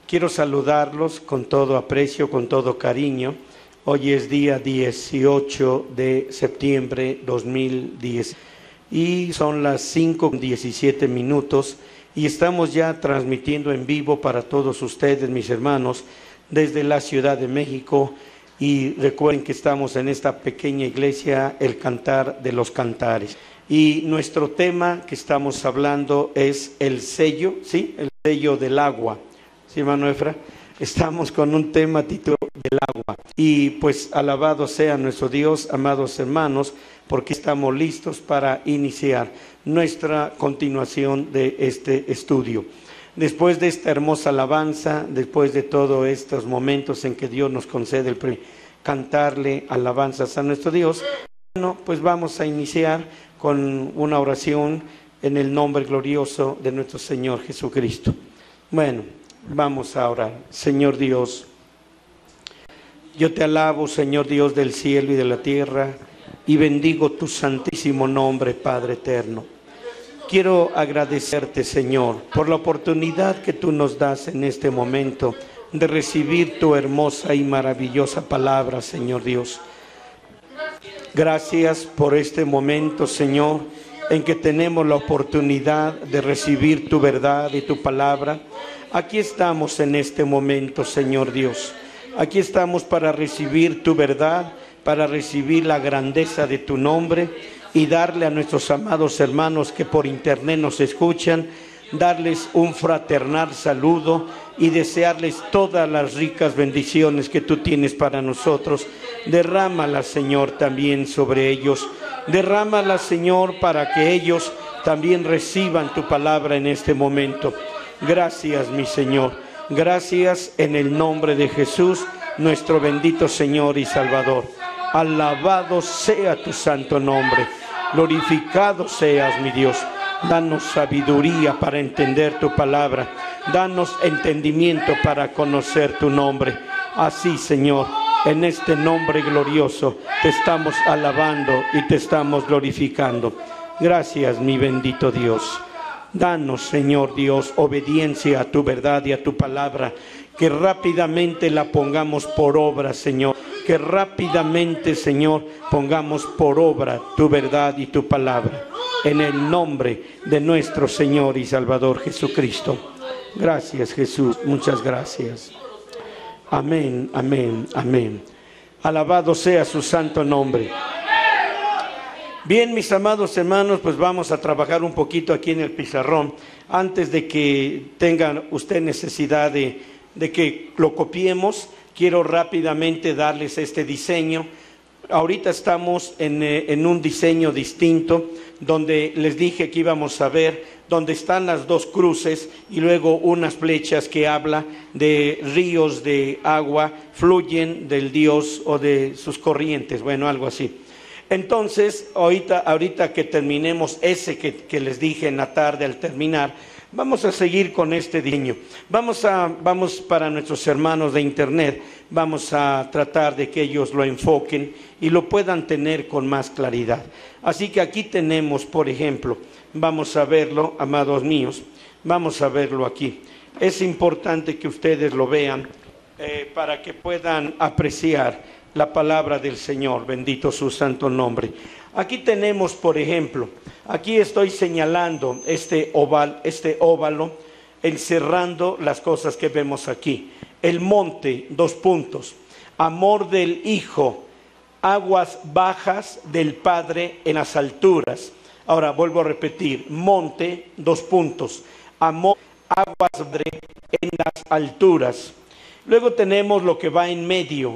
Quiero saludarlos con todo aprecio, con todo cariño. Hoy es día 18 de septiembre 2010 y son las 5:17 minutos y estamos ya transmitiendo en vivo para todos ustedes, mis hermanos, desde la Ciudad de México. Y recuerden que estamos en esta pequeña iglesia, el Cantar de los Cantares. Y nuestro tema que estamos hablando es el sello, ¿sí? El sello del agua. ¿Sí, hermano Efra? Estamos con un tema titulado del agua. Y pues alabado sea nuestro Dios, amados hermanos, porque estamos listos para iniciar nuestra continuación de este estudio. Después de esta hermosa alabanza, después de todos estos momentos en que Dios nos concede el premio, cantarle alabanzas a nuestro Dios, bueno, pues vamos a iniciar con una oración en el nombre glorioso de nuestro Señor Jesucristo. Bueno, vamos a orar. Señor Dios, yo te alabo, Señor Dios del cielo y de la tierra, y bendigo tu santísimo nombre, Padre eterno. Quiero agradecerte, Señor, por la oportunidad que tú nos das en este momento de recibir tu hermosa y maravillosa palabra, Señor Dios. Gracias por este momento, Señor, en que tenemos la oportunidad de recibir tu verdad y tu palabra. Aquí estamos en este momento, Señor Dios. Aquí estamos para recibir tu verdad, para recibir la grandeza de tu nombre y darle a nuestros amados hermanos que por internet nos escuchan, darles un fraternal saludo y desearles todas las ricas bendiciones que tú tienes para nosotros. Derrámalas, Señor, también sobre ellos. Derrámalas, Señor, para que ellos también reciban tu palabra en este momento. Gracias, mi Señor. Gracias en el nombre de Jesús, nuestro bendito Señor y Salvador. Alabado sea tu santo nombre. Glorificado seas, mi Dios. Danos sabiduría para entender tu palabra. Danos entendimiento para conocer tu nombre. Así, Señor, en este nombre glorioso te estamos alabando y te estamos glorificando. Gracias, mi bendito Dios. Danos, Señor Dios, obediencia a tu verdad y a tu palabra. Que rápidamente la pongamos por obra, Señor. Que rápidamente, Señor, pongamos por obra tu verdad y tu palabra. En el nombre de nuestro Señor y Salvador Jesucristo. Gracias, Jesús. Muchas gracias. Amén, amén, amén. Alabado sea su santo nombre. Bien, mis amados hermanos, pues vamos a trabajar un poquito aquí en el pizarrón. Antes de que tengan usted necesidad de que lo copiemos, quiero rápidamente darles este diseño. Ahorita estamos en un diseño distinto, donde les dije que íbamos a ver donde están las dos cruces y luego unas flechas que habla de ríos de agua fluyen del Dios o de sus corrientes, bueno, algo así. Entonces, ahorita que terminemos ese que les dije en la tarde al terminar, vamos a seguir con este diseño. Vamos para nuestros hermanos de internet, vamos a tratar de que ellos lo enfoquen y lo puedan tener con más claridad. Así que aquí tenemos, por ejemplo, vamos a verlo, amados míos, vamos a verlo aquí. Es importante que ustedes lo vean para que puedan apreciar la palabra del Señor, bendito su santo nombre. Aquí tenemos, por ejemplo, aquí estoy señalando este óvalo, encerrando las cosas que vemos aquí. El monte, 2 puntos. Amor del Hijo, aguas bajas del Padre en las alturas. Ahora vuelvo a repetir, monte, 2 puntos. Amor, aguas en las alturas. Luego tenemos lo que va en medio,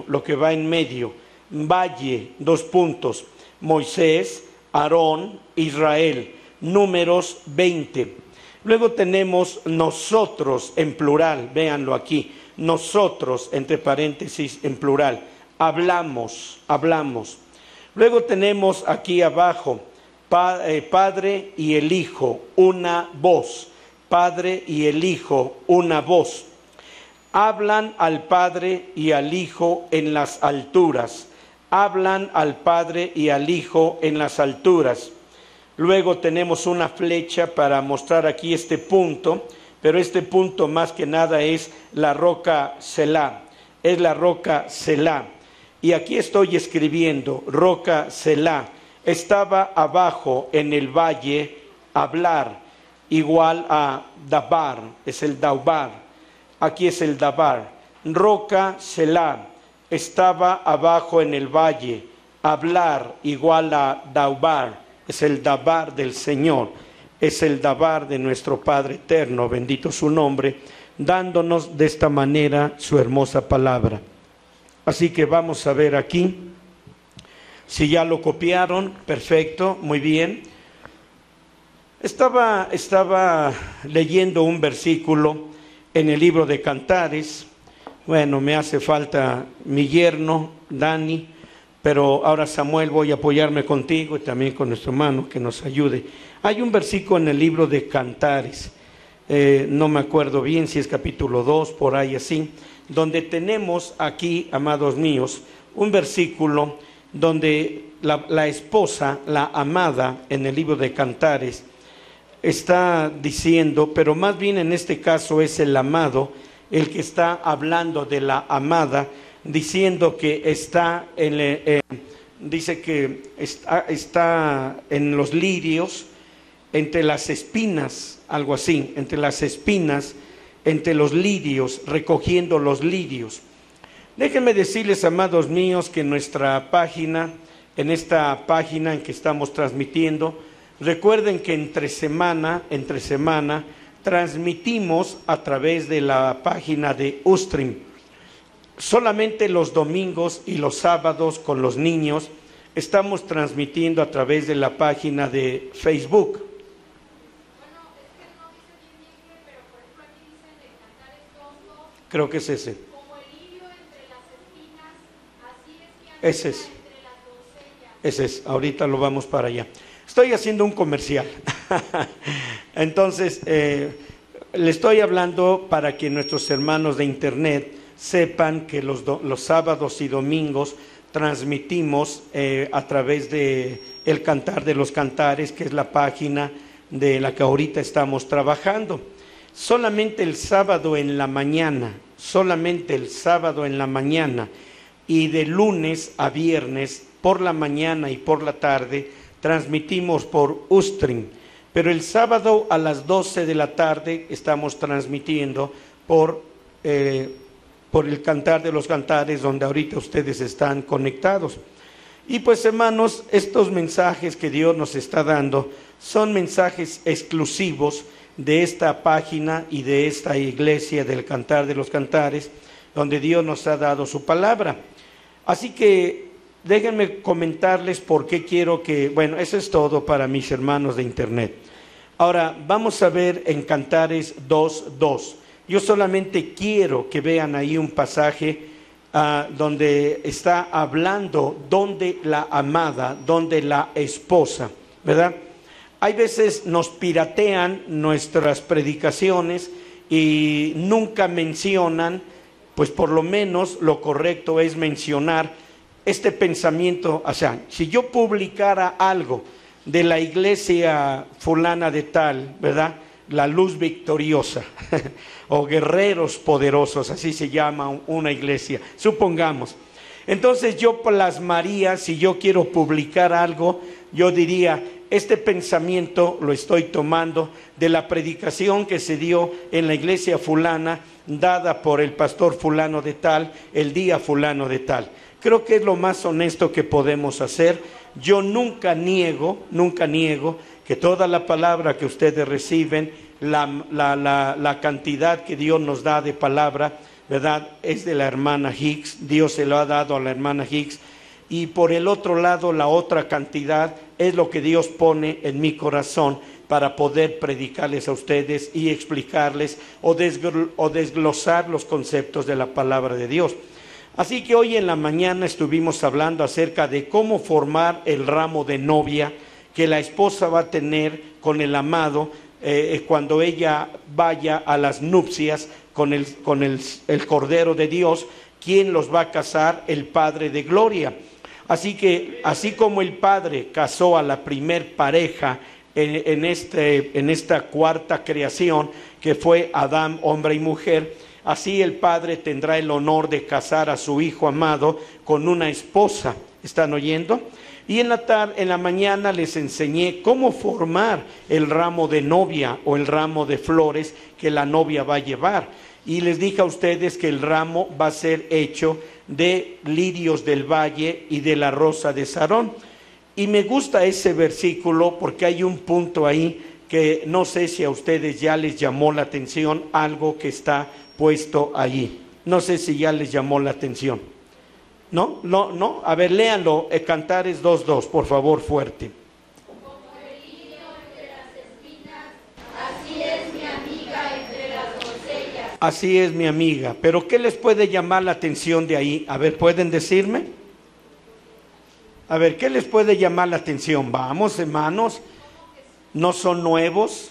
valle, 2 puntos. Moisés, Aarón, Israel, Números 20. Luego tenemos nosotros en plural, véanlo aquí, nosotros entre paréntesis en plural, hablamos. Luego tenemos aquí abajo, Padre y el Hijo, una voz, Padre y el Hijo, una voz. Hablan al Padre y al Hijo en las alturas. Hablan al Padre y al Hijo en las alturas. Luego tenemos una flecha para mostrar aquí este punto. pero este punto más que nada es la roca Selah, es la roca Selah. Y aquí estoy escribiendo, roca Selah, estaba abajo en el valle, hablar, igual a Dabar, es el Daubar, aquí es el Dabar, roca Selah, estaba abajo en el valle, hablar, igual a Daubar, es el Dabar del Señor, es el Dabar de nuestro Padre eterno, bendito su nombre, dándonos de esta manera su hermosa palabra. Así que vamos a ver aquí, si ya lo copiaron, perfecto, muy bien. Estaba leyendo un versículo en el libro de Cantares. Bueno, me hace falta mi yerno, Dani, pero ahora Samuel voy a apoyarme contigo y también con nuestro hermano que nos ayude. Hay un versículo en el libro de Cantares, no me acuerdo bien si es capítulo 2, por ahí así, donde tenemos aquí, amados míos, un versículo donde la esposa, la amada, en el libro de Cantares, está diciendo, pero más bien en este caso es el amado, el que está hablando de la amada, diciendo que está dice que está en los lirios, entre las espinas, algo así, entre las espinas, entre los lirios, recogiendo los lirios. Déjenme decirles, amados míos, que en nuestra página, en esta página en que estamos transmitiendo, recuerden que entre semana, transmitimos a través de la página de Ustream. Solamente los domingos y los sábados con los niños estamos transmitiendo a través de la página de Facebook. Creo que es ese. Como el lirio entre las espinas, así es que ese es. Entre las doncellas. Ese es, ahorita lo vamos para allá. Estoy haciendo un comercial. Entonces, le estoy hablando para que nuestros hermanos de internet sepan que los sábados y domingos transmitimos a través de el Cantar de los Cantares, que es la página de la que ahorita estamos trabajando. Solamente el sábado en la mañana, y de lunes a viernes por la mañana y por la tarde transmitimos por Ustream, pero el sábado a las 12 de la tarde estamos transmitiendo por el Cantar de los Cantares, donde ahorita ustedes están conectados. Y pues, hermanos, estos mensajes que Dios nos está dando son mensajes exclusivos de esta página y de esta iglesia del Cantar de los Cantares, donde Dios nos ha dado su palabra. Así que déjenme comentarles por qué quiero que, bueno, eso es todo para mis hermanos de internet. Ahora vamos a ver en Cantares 2:2. Yo solamente quiero que vean ahí un pasaje donde está hablando, donde la amada, donde la esposa, ¿verdad? Hay veces nos piratean nuestras predicaciones y nunca mencionan, pues por lo menos lo correcto es mencionar este pensamiento. O sea, si yo publicara algo de la iglesia fulana de tal, ¿verdad? La Luz Victoriosa o Guerreros Poderosos, así se llama una iglesia, supongamos. Entonces yo plasmaría, si yo quiero publicar algo, yo diría, este pensamiento lo estoy tomando de la predicación que se dio en la iglesia fulana, dada por el pastor fulano de tal, el día fulano de tal. Creo que es lo más honesto que podemos hacer. Yo nunca niego que toda la palabra que ustedes reciben, la cantidad que Dios nos da de palabra, ¿verdad? Es de la hermana Hicks, Dios se lo ha dado a la hermana Hicks. Y por el otro lado, la otra cantidad es lo que Dios pone en mi corazón para poder predicarles a ustedes y explicarles o desglosar los conceptos de la palabra de Dios. Así que hoy en la mañana estuvimos hablando acerca de cómo formar el ramo de novia que la esposa va a tener con el amado cuando ella vaya a las nupcias con el Cordero de Dios. ¿Quién los va a casar? El Padre de Gloria. Así que, así como el Padre casó a la primer pareja en esta cuarta creación que fue Adán, hombre y mujer. Así el Padre tendrá el honor de casar a su Hijo amado con una esposa. ¿Están oyendo? Y en la mañana les enseñé cómo formar el ramo de novia o el ramo de flores que la novia va a llevar. Y les dije a ustedes que el ramo va a ser hecho de lirios del valle y de la rosa de Sarón. Y me gusta ese versículo porque hay un punto ahí que no sé si a ustedes ya les llamó la atención algo que está puesto allí. No sé si ya les llamó la atención. ¿No? No. A ver, léanlo. Cantares 2:2, por favor, fuerte. Como el lirio entre las espinas, así es mi amiga entre las doncellas. Así es mi amiga. Pero ¿qué les puede llamar la atención de ahí? A ver, ¿pueden decirme? A ver, ¿qué les puede llamar la atención? Vamos, hermanos. ¿No son nuevos?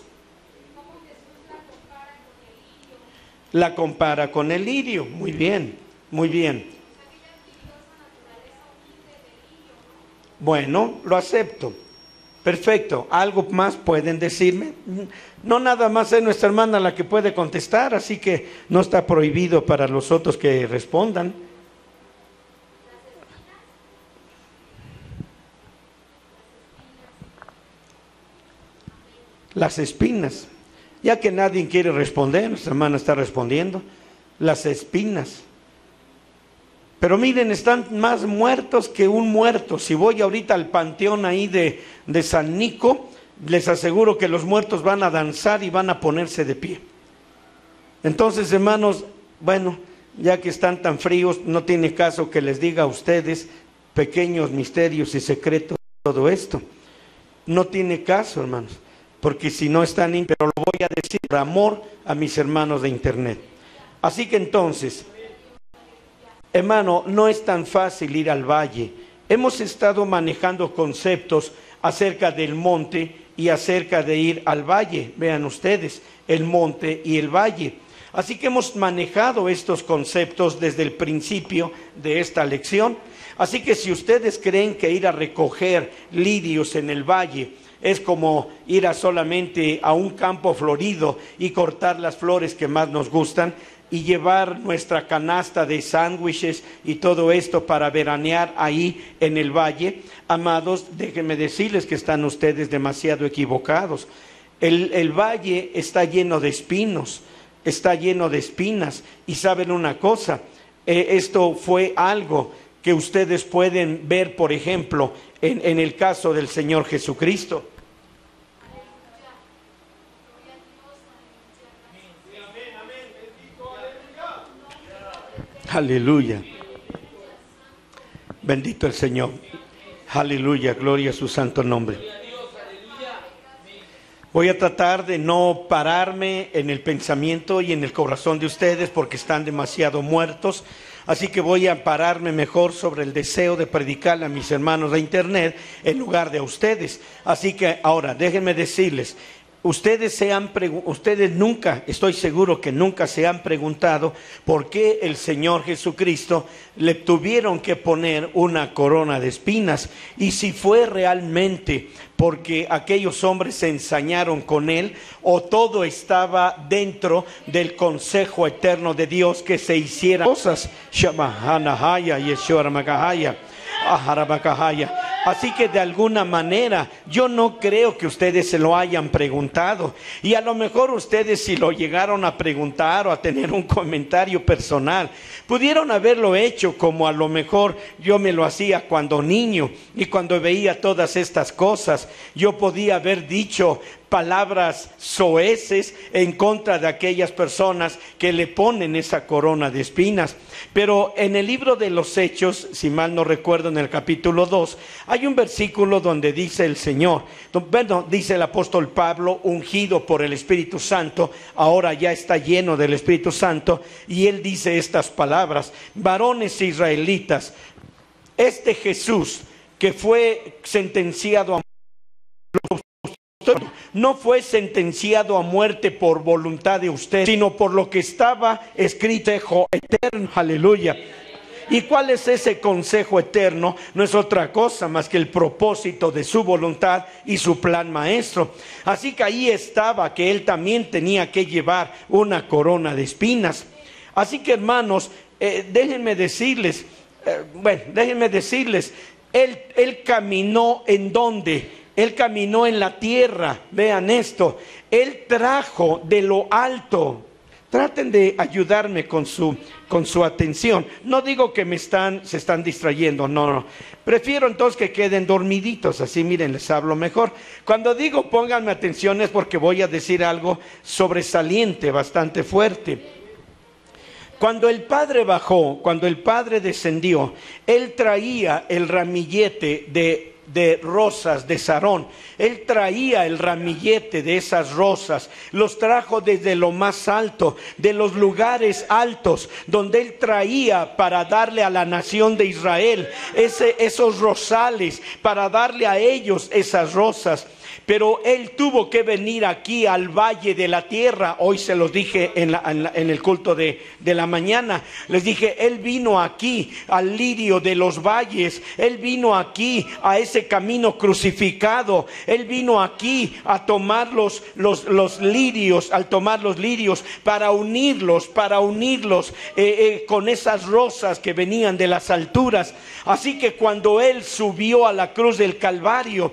La compara con el lirio. Muy bien, muy bien. Bueno, lo acepto. Perfecto. ¿Algo más pueden decirme? No, nada más es nuestra hermana la que puede contestar, así que no está prohibido para los otros que respondan. Las espinas. Ya que nadie quiere responder, nuestra hermana está respondiendo. Las espinas. Pero miren, están más muertos que un muerto. Si voy ahorita al panteón ahí de San Nico, les aseguro que los muertos van a danzar y van a ponerse de pie. Entonces, hermanos, bueno, ya que están tan fríos, no tiene caso que les diga a ustedes pequeños misterios y secretos de todo esto. No tiene caso, hermanos, porque si no están, pero lo voy a decir por amor a mis hermanos de internet. Así que entonces, hermano, no es tan fácil ir al valle. Hemos estado manejando conceptos acerca del monte y acerca de ir al valle. Vean ustedes, el monte y el valle. Así que hemos manejado estos conceptos desde el principio de esta lección. Así que si ustedes creen que ir a recoger lirios en el valle es como ir solamente a un campo florido y cortar las flores que más nos gustan, y llevar nuestra canasta de sándwiches y todo esto para veranear ahí en el valle, amados, déjenme decirles que están ustedes demasiado equivocados. El valle está lleno de espinos, está lleno de espinas, y saben una cosa, esto fue algo que ustedes pueden ver, por ejemplo, en el caso del Señor Jesucristo. Aleluya. Bendito el Señor. Aleluya, gloria a su santo nombre. Voy a tratar de no pararme en el pensamiento y en el corazón de ustedes porque están demasiado muertos. Así que voy a pararme mejor sobre el deseo de predicarle a mis hermanos de internet en lugar de a ustedes. Así que ahora déjenme decirles, ustedes nunca, estoy seguro que nunca se han preguntado por qué el Señor Jesucristo le tuvieron que poner una corona de espinas, y si fue realmente porque aquellos hombres se ensañaron con él, o todo estaba dentro del consejo eterno de Dios que se hicieran cosas. Así que de alguna manera yo no creo que ustedes se lo hayan preguntado, y a lo mejor ustedes, si lo llegaron a preguntar o a tener un comentario personal, pudieron haberlo hecho como a lo mejor yo me lo hacía cuando niño, y cuando veía todas estas cosas yo podía haber dicho palabras soeces en contra de aquellas personas que le ponen esa corona de espinas. Pero en el libro de los Hechos, si mal no recuerdo, en el capítulo 2, hay un versículo donde dice el Señor, bueno, dice el apóstol Pablo, ungido por el Espíritu Santo, ahora ya está lleno del Espíritu Santo, y él dice estas palabras: varones israelitas, este Jesús que fue sentenciado a no fue sentenciado a muerte por voluntad de usted, sino por lo que estaba escrito eterno, aleluya. ¿Y cuál es ese consejo eterno? No es otra cosa más que el propósito de su voluntad y su plan maestro. Así que ahí estaba que él también tenía que llevar una corona de espinas. Así que, hermanos, déjenme decirles, él caminó ¿en dónde? Él caminó en la tierra. Vean esto, él trajo de lo alto. Traten de ayudarme con su atención. No digo que se están distrayendo, no. Prefiero entonces que queden dormiditos, así miren, les hablo mejor. Cuando digo pónganme atención es porque voy a decir algo sobresaliente, bastante fuerte. Cuando el Padre bajó, cuando el Padre descendió, él traía el ramillete de rosas de Sarón. Él traía el ramillete de esas rosas, los trajo desde lo más alto, de los lugares altos, donde él traía para darle a la nación de Israel esos rosales, para darle a ellos esas rosas. Pero él tuvo que venir aquí al valle de la tierra. Hoy se los dije en el culto de la mañana. Les dije, él vino aquí al lirio de los valles. Él vino aquí a ese camino crucificado. Él vino aquí a tomar los lirios, al tomar los lirios para unirlos con esas rosas que venían de las alturas. Así que cuando él subió a la cruz del Calvario,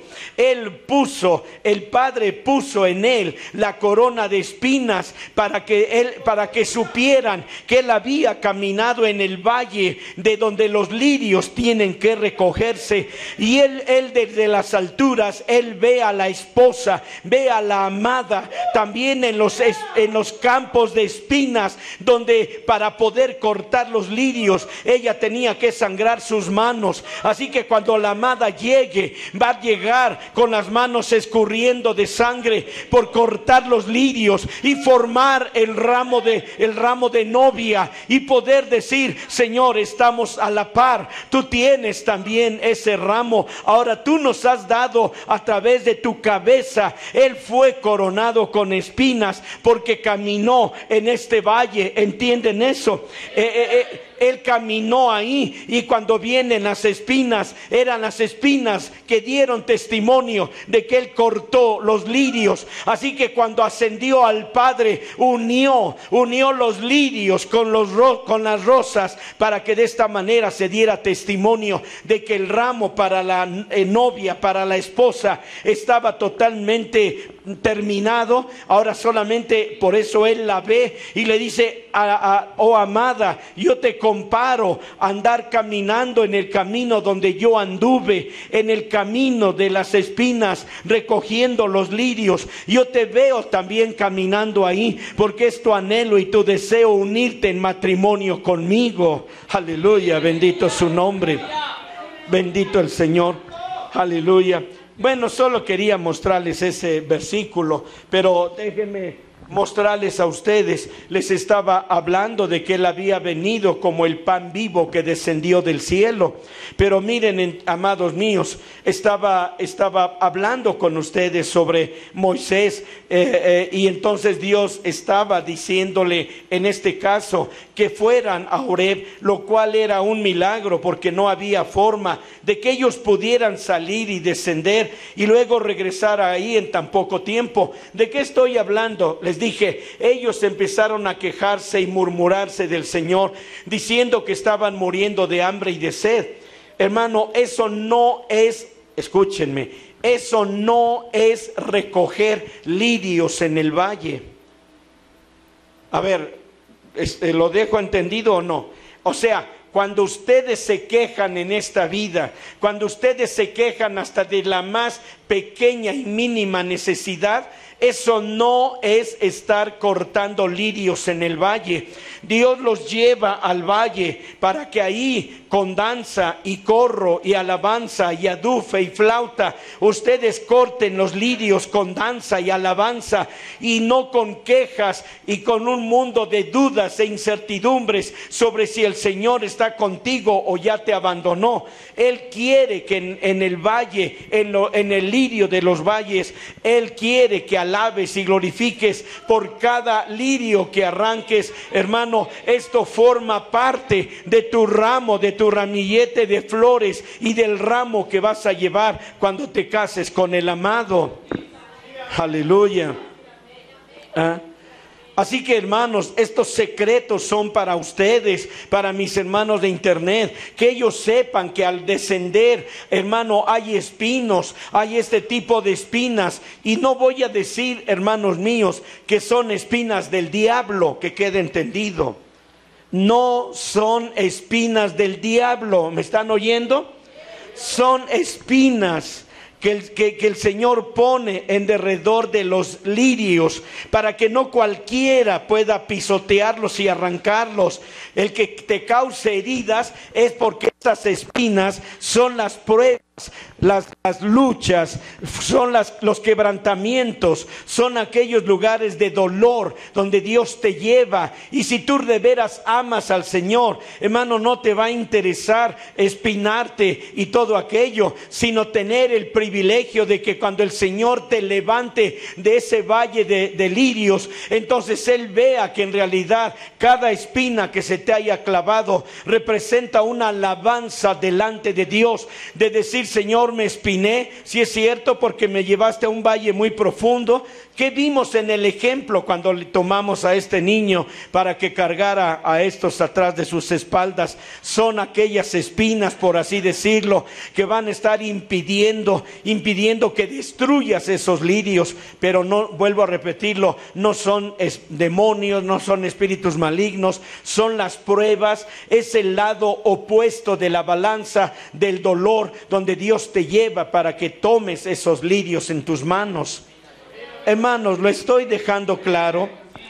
el Padre puso en él la corona de espinas para que supieran que él había caminado en el valle de donde los lirios tienen que recogerse. Y él desde las alturas, él ve a la esposa, ve a la amada, también en los campos de espinas, donde para poder cortar los lirios, ella tenía que sangrar sus manos. Así que cuando la amada llegue, va a llegar con las manos escurriendo de sangre por cortar los lirios y formar el ramo de novia y poder decir, Señor, estamos a la par, tú tienes también ese ramo, ahora tú nos has dado a través de tu cabeza. Él fue coronado con espinas porque caminó en este valle, ¿entienden eso? Él caminó ahí, y cuando vienen las espinas, eran las espinas que dieron testimonio de que él cortó los lirios. Así que cuando ascendió al Padre, unió los lirios con las rosas, para que de esta manera se diera testimonio de que el ramo para la novia, para la esposa, estaba totalmente terminado. Ahora solamente por eso él la ve y le dice, oh amada, yo te comparo andar caminando en el camino donde yo anduve, en el camino de las espinas, recogiendo los lirios. Yo te veo también caminando ahí, porque es tu anhelo y tu deseo unirte en matrimonio conmigo. Aleluya, bendito su nombre, bendito el Señor, aleluya. Bueno, solo quería mostrarles ese versículo, pero déjenme mostrarles a ustedes. Les estaba hablando de que él había venido como el pan vivo que descendió del cielo. Pero miren, amados míos, estaba hablando con ustedes sobre Moisés, y entonces Dios estaba diciéndole en este caso que fueran a Horeb, lo cual era un milagro, porque no había forma de que ellos pudieran salir y descender y luego regresar ahí en tan poco tiempo. ¿De qué estoy hablando? Les dije, ellos empezaron a quejarse y murmurarse del Señor, diciendo que estaban muriendo de hambre y de sed. Hermano, eso no es, escúchenme, eso no es recoger lirios en el valle. A ver, ¿lo dejo entendido o no? O sea, cuando ustedes se quejan en esta vida, cuando ustedes se quejan hasta de la más pequeña y mínima necesidad, eso no es estar cortando lirios en el valle. Dios los lleva al valle para que ahí con danza y corro y alabanza y adufe y flauta ustedes corten los lirios con danza y alabanza, y no con quejas y con un mundo de dudas e incertidumbres sobre si el Señor está contigo o ya te abandonó. Él quiere que en el valle, en el lirio de los valles, Él quiere que alabes y glorifiques por cada lirio que arranques, hermano. Esto forma parte de tu ramo, de tu ramillete de flores y del ramo que vas a llevar cuando te cases con el amado. Aleluya. ¿Ah? Así que, hermanos, estos secretos son para ustedes, para mis hermanos de internet, que ellos sepan que al descender, hermano, hay espinos, hay este tipo de espinas. Y no voy a decir, hermanos míos, que son espinas del diablo, que quede entendido. No son espinas del diablo, ¿me están oyendo? Son espinas que el Señor pone en derredor de los lirios, para que no cualquiera pueda pisotearlos y arrancarlos. El que te cause heridas es porque estas espinas son las pruebas, las luchas, son los quebrantamientos, son aquellos lugares de dolor donde Dios te lleva. Y si tú de veras amas al Señor, hermano, no te va a interesar espinarte y todo aquello, sino tener el privilegio de que cuando el Señor te levante de ese valle de lirios, entonces Él vea que en realidad cada espina que se te haya clavado representa una alabanza delante de Dios, de decir: Señor, me espiné, si es cierto, porque me llevaste a un valle muy profundo. ¿Qué vimos en el ejemplo cuando le tomamos a este niño para que cargara a estos atrás de sus espaldas? Son aquellas espinas, por así decirlo, que van a estar impidiendo que destruyas esos lirios. Pero no, vuelvo a repetirlo, no son demonios, no son espíritus malignos, son las pruebas, es el lado opuesto de la balanza del dolor, donde Dios te lleva para que tomes esos lirios en tus manos. Hermanos, lo estoy dejando claro.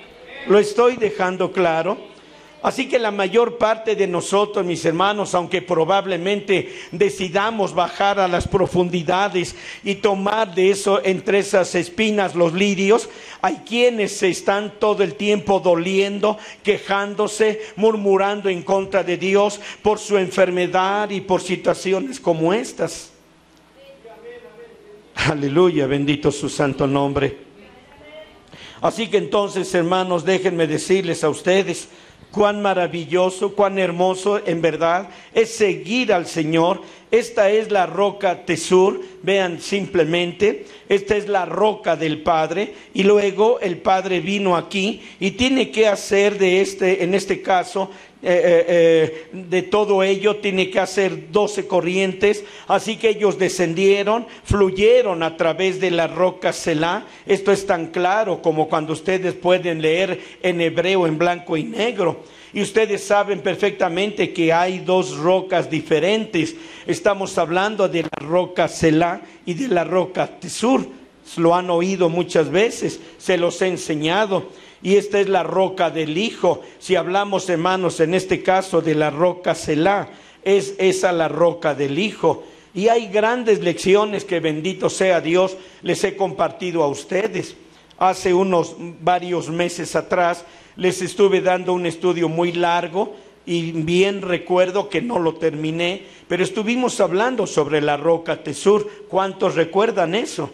Así que la mayor parte de nosotros, mis hermanos, aunque probablemente decidamos bajar a las profundidades y tomar de eso, entre esas espinas, los lirios, hay quienes se están todo el tiempo doliendo, quejándose, murmurando en contra de Dios por su enfermedad y por situaciones como estas. Aleluya, bendito su santo nombre. Así que entonces, hermanos, déjenme decirles a ustedes cuán maravilloso, cuán hermoso en verdad es seguir al Señor. Esta es la roca Tesur, vean simplemente, esta es la roca del Padre, y luego el Padre vino aquí y tiene que hacer en este caso, de todo ello tiene que hacer 12 corrientes. Así que ellos descendieron, fluyeron a través de la roca Selá. Esto es tan claro como cuando ustedes pueden leer en hebreo en blanco y negro. Y ustedes saben perfectamente que hay dos rocas diferentes. Estamos hablando de la roca Selá y de la roca Tesur. Lo han oído muchas veces, se los he enseñado. Y esta es la roca del Hijo. Si hablamos, hermanos, en este caso de la roca Selá, es esa la roca del Hijo. Y hay grandes lecciones que, bendito sea Dios, les he compartido a ustedes. Hace varios meses atrás les estuve dando un estudio muy largo y bien recuerdo que no lo terminé, pero estuvimos hablando sobre la roca Tesur. ¿Cuántos recuerdan eso?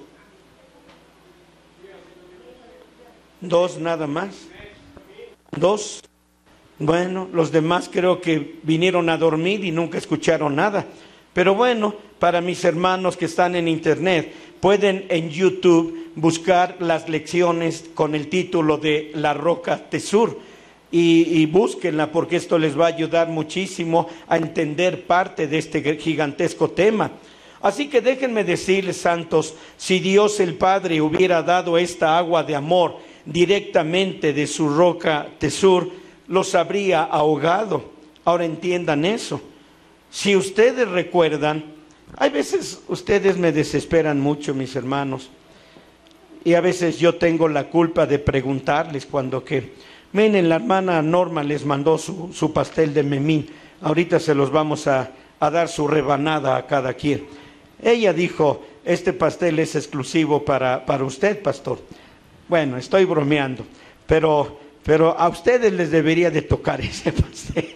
2 nada más. 2. Bueno, los demás creo que vinieron a dormir y nunca escucharon nada. Pero bueno, para mis hermanos que están en internet, pueden en YouTube buscar las lecciones con el título de La Roca Tesur y búsquenla, porque esto les va a ayudar muchísimo a entender parte de este gigantesco tema. Así que déjenme decirles, santos, si Dios el Padre hubiera dado esta agua de amor directamente de su roca Tesur, los habría ahogado. Ahora entiendan eso. Si ustedes recuerdan, hay veces ustedes me desesperan mucho, mis hermanos, y a veces yo tengo la culpa de preguntarles cuando miren, la hermana Norma les mandó su pastel de memín, ahorita se los vamos a dar su rebanada a cada quien. Ella dijo: este pastel es exclusivo para usted, pastor. Bueno, estoy bromeando, pero a ustedes les debería de tocar ese pastel.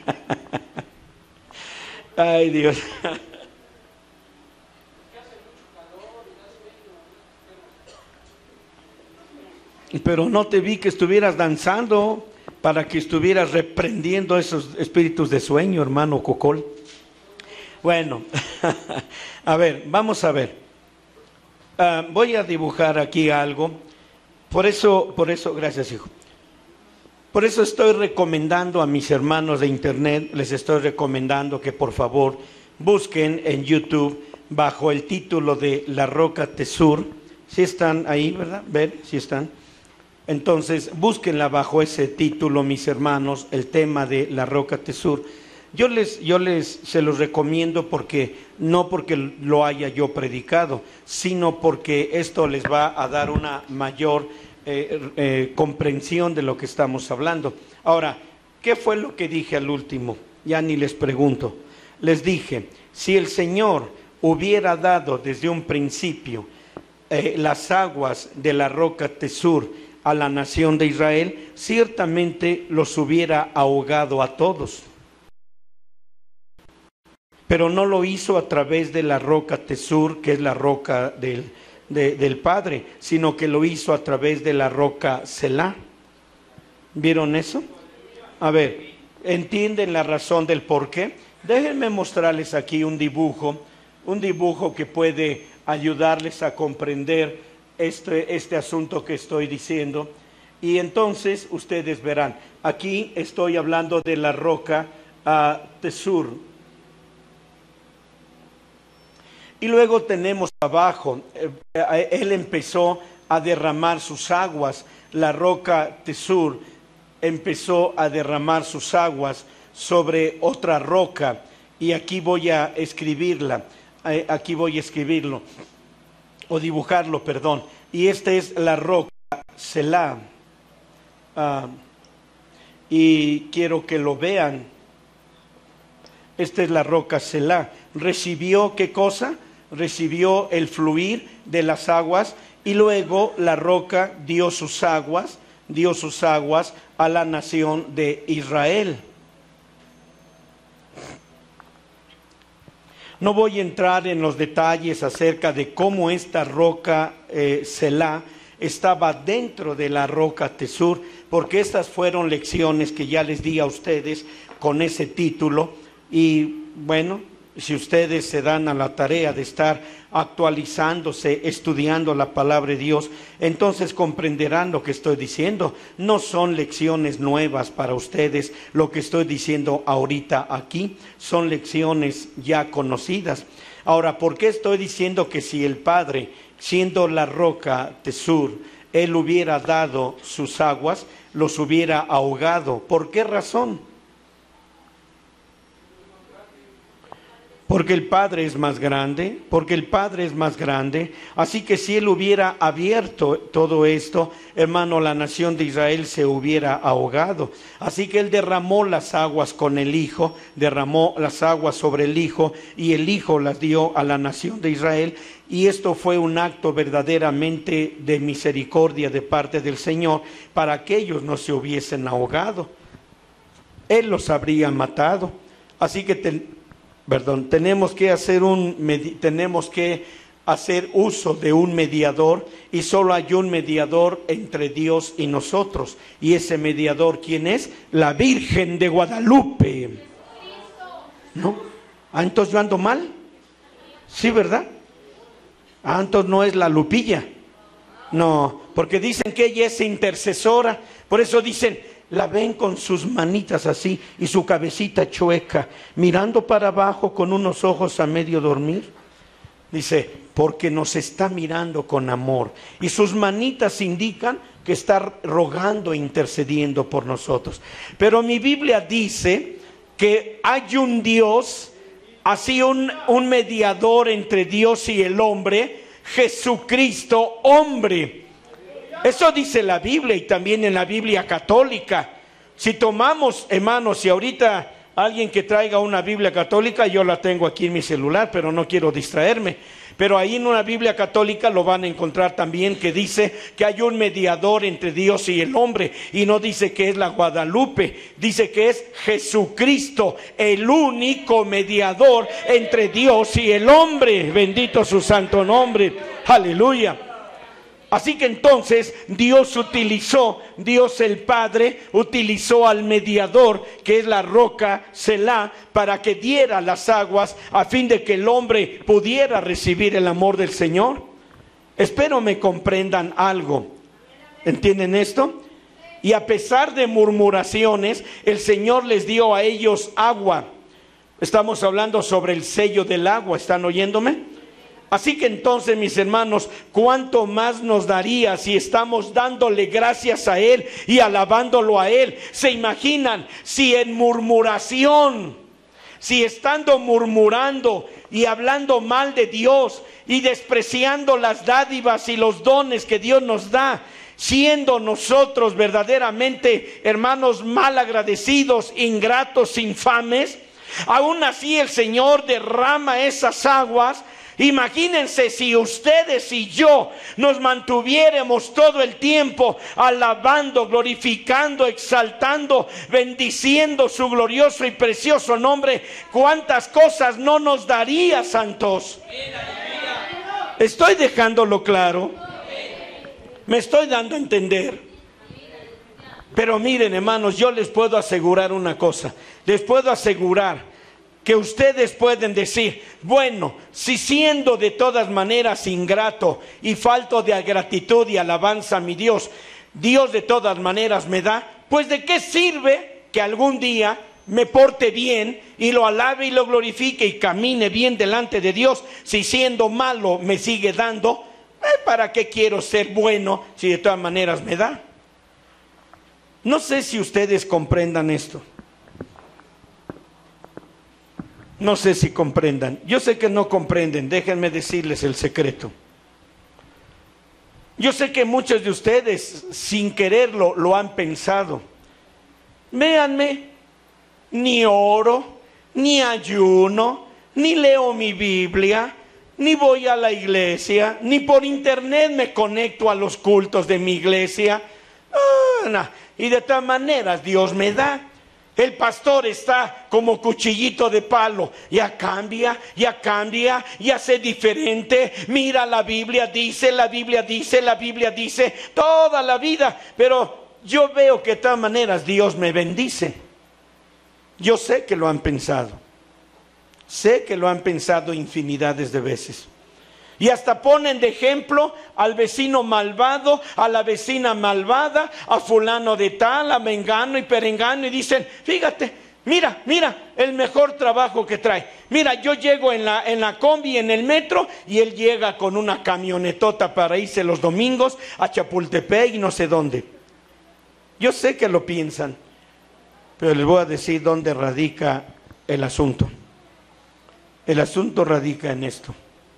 Ay, Dios. pero no te vi que estuvieras danzando para que estuvieras reprendiendo esos espíritus de sueño, hermano Cocol. Bueno, a ver, vamos a ver. Voy a dibujar aquí algo. Por eso, gracias, hijo. Por eso estoy recomendando a mis hermanos de internet, les estoy recomendando que por favor busquen en YouTube bajo el título de La Roca Tesur. ¿Sí están ahí, verdad? ¿Ver? ¿Sí están? Entonces, búsquenla bajo ese título, mis hermanos, el tema de La Roca Tesur. Yo se los recomiendo no porque lo haya yo predicado, sino porque esto les va a dar una mayor comprensión de lo que estamos hablando. Ahora, ¿qué fue lo que dije al último? Ya ni les pregunto. Les dije, si el Señor hubiera dado desde un principio las aguas de la roca Tesur a la nación de Israel, ciertamente los hubiera ahogado a todos. Pero no lo hizo a través de la roca Tesur, que es la roca del Padre, sino que lo hizo a través de la roca Selá. ¿Vieron eso? A ver, ¿entienden la razón del por qué? Déjenme mostrarles aquí un dibujo que puede ayudarles a comprender este asunto que estoy diciendo. Y entonces ustedes verán, aquí estoy hablando de la roca Tesur. Y luego tenemos abajo, él empezó a derramar sus aguas, la roca Tesur empezó a derramar sus aguas sobre otra roca, y aquí voy a escribirlo, o dibujarlo, perdón, y esta es la roca Selá, y quiero que lo vean. Esta es la roca Selá. ¿Recibió qué cosa? Recibió el fluir de las aguas, y luego la roca dio sus aguas a la nación de Israel. No voy a entrar en los detalles acerca de cómo esta roca Selá estaba dentro de la roca Tesur, porque estas fueron lecciones que ya les di a ustedes con ese título. Y bueno, si ustedes se dan a la tarea de estar actualizándose, estudiando la palabra de Dios, entonces comprenderán lo que estoy diciendo. No son lecciones nuevas para ustedes. Lo que estoy diciendo ahorita aquí son lecciones ya conocidas. Ahora, ¿por qué estoy diciendo que si el Padre, siendo la roca Tesur, Él hubiera dado sus aguas, los hubiera ahogado? ¿Por qué razón? Porque el Padre es más grande, así que si Él hubiera abierto todo esto, hermano, la nación de Israel se hubiera ahogado. Así que Él derramó las aguas con el Hijo, derramó las aguas sobre el Hijo, y el Hijo las dio a la nación de Israel, y esto fue un acto verdaderamente de misericordia de parte del Señor, para que ellos no se hubiesen ahogado. Él los habría matado. Así que tenemos que hacer uso de un mediador, y solo hay un mediador entre Dios y nosotros. Y ese mediador, ¿quién es? La Virgen de Guadalupe. ¿No? ¿Entonces yo ando mal? Sí, ¿verdad? Entonces no es la Lupilla. No, porque dicen que ella es intercesora. Por eso dicen, la ven con sus manitas así y su cabecita chueca, mirando para abajo con unos ojos a medio dormir. Dice, porque nos está mirando con amor, y sus manitas indican que está rogando e intercediendo por nosotros. Pero mi Biblia dice que hay un Dios, así un mediador entre Dios y el hombre, Jesucristo hombre. Eso dice la Biblia, y también en la Biblia católica. Si tomamos, hermanos, si ahorita alguien que traiga una Biblia católica, yo la tengo aquí en mi celular, pero no quiero distraerme. Pero ahí en una Biblia católica lo van a encontrar también, que dice que hay un mediador entre Dios y el hombre, y no dice que es la Guadalupe, dice que es Jesucristo, el único mediador entre Dios y el hombre. Bendito su santo nombre. Aleluya. Así que entonces Dios el Padre utilizó al mediador, que es la roca Selah, para que diera las aguas a fin de que el hombre pudiera recibir el amor del Señor. Espero me comprendan algo. ¿Entienden esto? Y a pesar de murmuraciones, el Señor les dio a ellos agua. Estamos hablando sobre el sello del agua, ¿están oyéndome? Así que entonces, mis hermanos, ¿cuánto más nos daría si estamos dándole gracias a Él y alabándolo a Él? ¿Se imaginan si en murmuración, si estando murmurando y hablando mal de Dios y despreciando las dádivas y los dones que Dios nos da, siendo nosotros verdaderamente, hermanos, mal agradecidos, ingratos, infames, aún así el Señor derrama esas aguas? Imagínense si ustedes y yo nos mantuviéramos todo el tiempo alabando, glorificando, exaltando, bendiciendo su glorioso y precioso nombre. ¿Cuántas cosas no nos daría, santos? ¿Estoy dejándolo claro? ¿Me estoy dando a entender? Pero miren, hermanos, yo les puedo asegurar una cosa. Les puedo asegurar que ustedes pueden decir, bueno, si siendo de todas maneras ingrato y falto de gratitud y alabanza a mi Dios, Dios de todas maneras me da, pues ¿de qué sirve que algún día me porte bien y lo alabe y lo glorifique y camine bien delante de Dios, si siendo malo me sigue dando? ¿Para qué quiero ser bueno si de todas maneras me da? No sé si ustedes comprendan esto. No sé si comprendan. Yo sé que no comprenden. Déjenme decirles el secreto. Yo sé que muchos de ustedes sin quererlo lo han pensado. Véanme, ni oro, ni ayuno, ni leo mi Biblia, ni voy a la iglesia, ni por internet me conecto a los cultos de mi iglesia. Y de todas maneras Dios me da. El pastor está como cuchillito de palo, ya cambia, ya hace diferente. Mira, la Biblia dice, toda la vida. Pero yo veo que de todas maneras Dios me bendice. Yo sé que lo han pensado. Sé que lo han pensado infinidades de veces. Y hasta ponen de ejemplo al vecino malvado, a la vecina malvada, a fulano de tal, a mengano y perengano, y dicen, fíjate, mira el mejor trabajo que trae. Mira, yo llego en la combi, en el metro, y él llega con una camionetota para irse los domingos a Chapultepec y no sé dónde. Yo sé que lo piensan, pero les voy a decir dónde radica el asunto. El asunto radica en esto.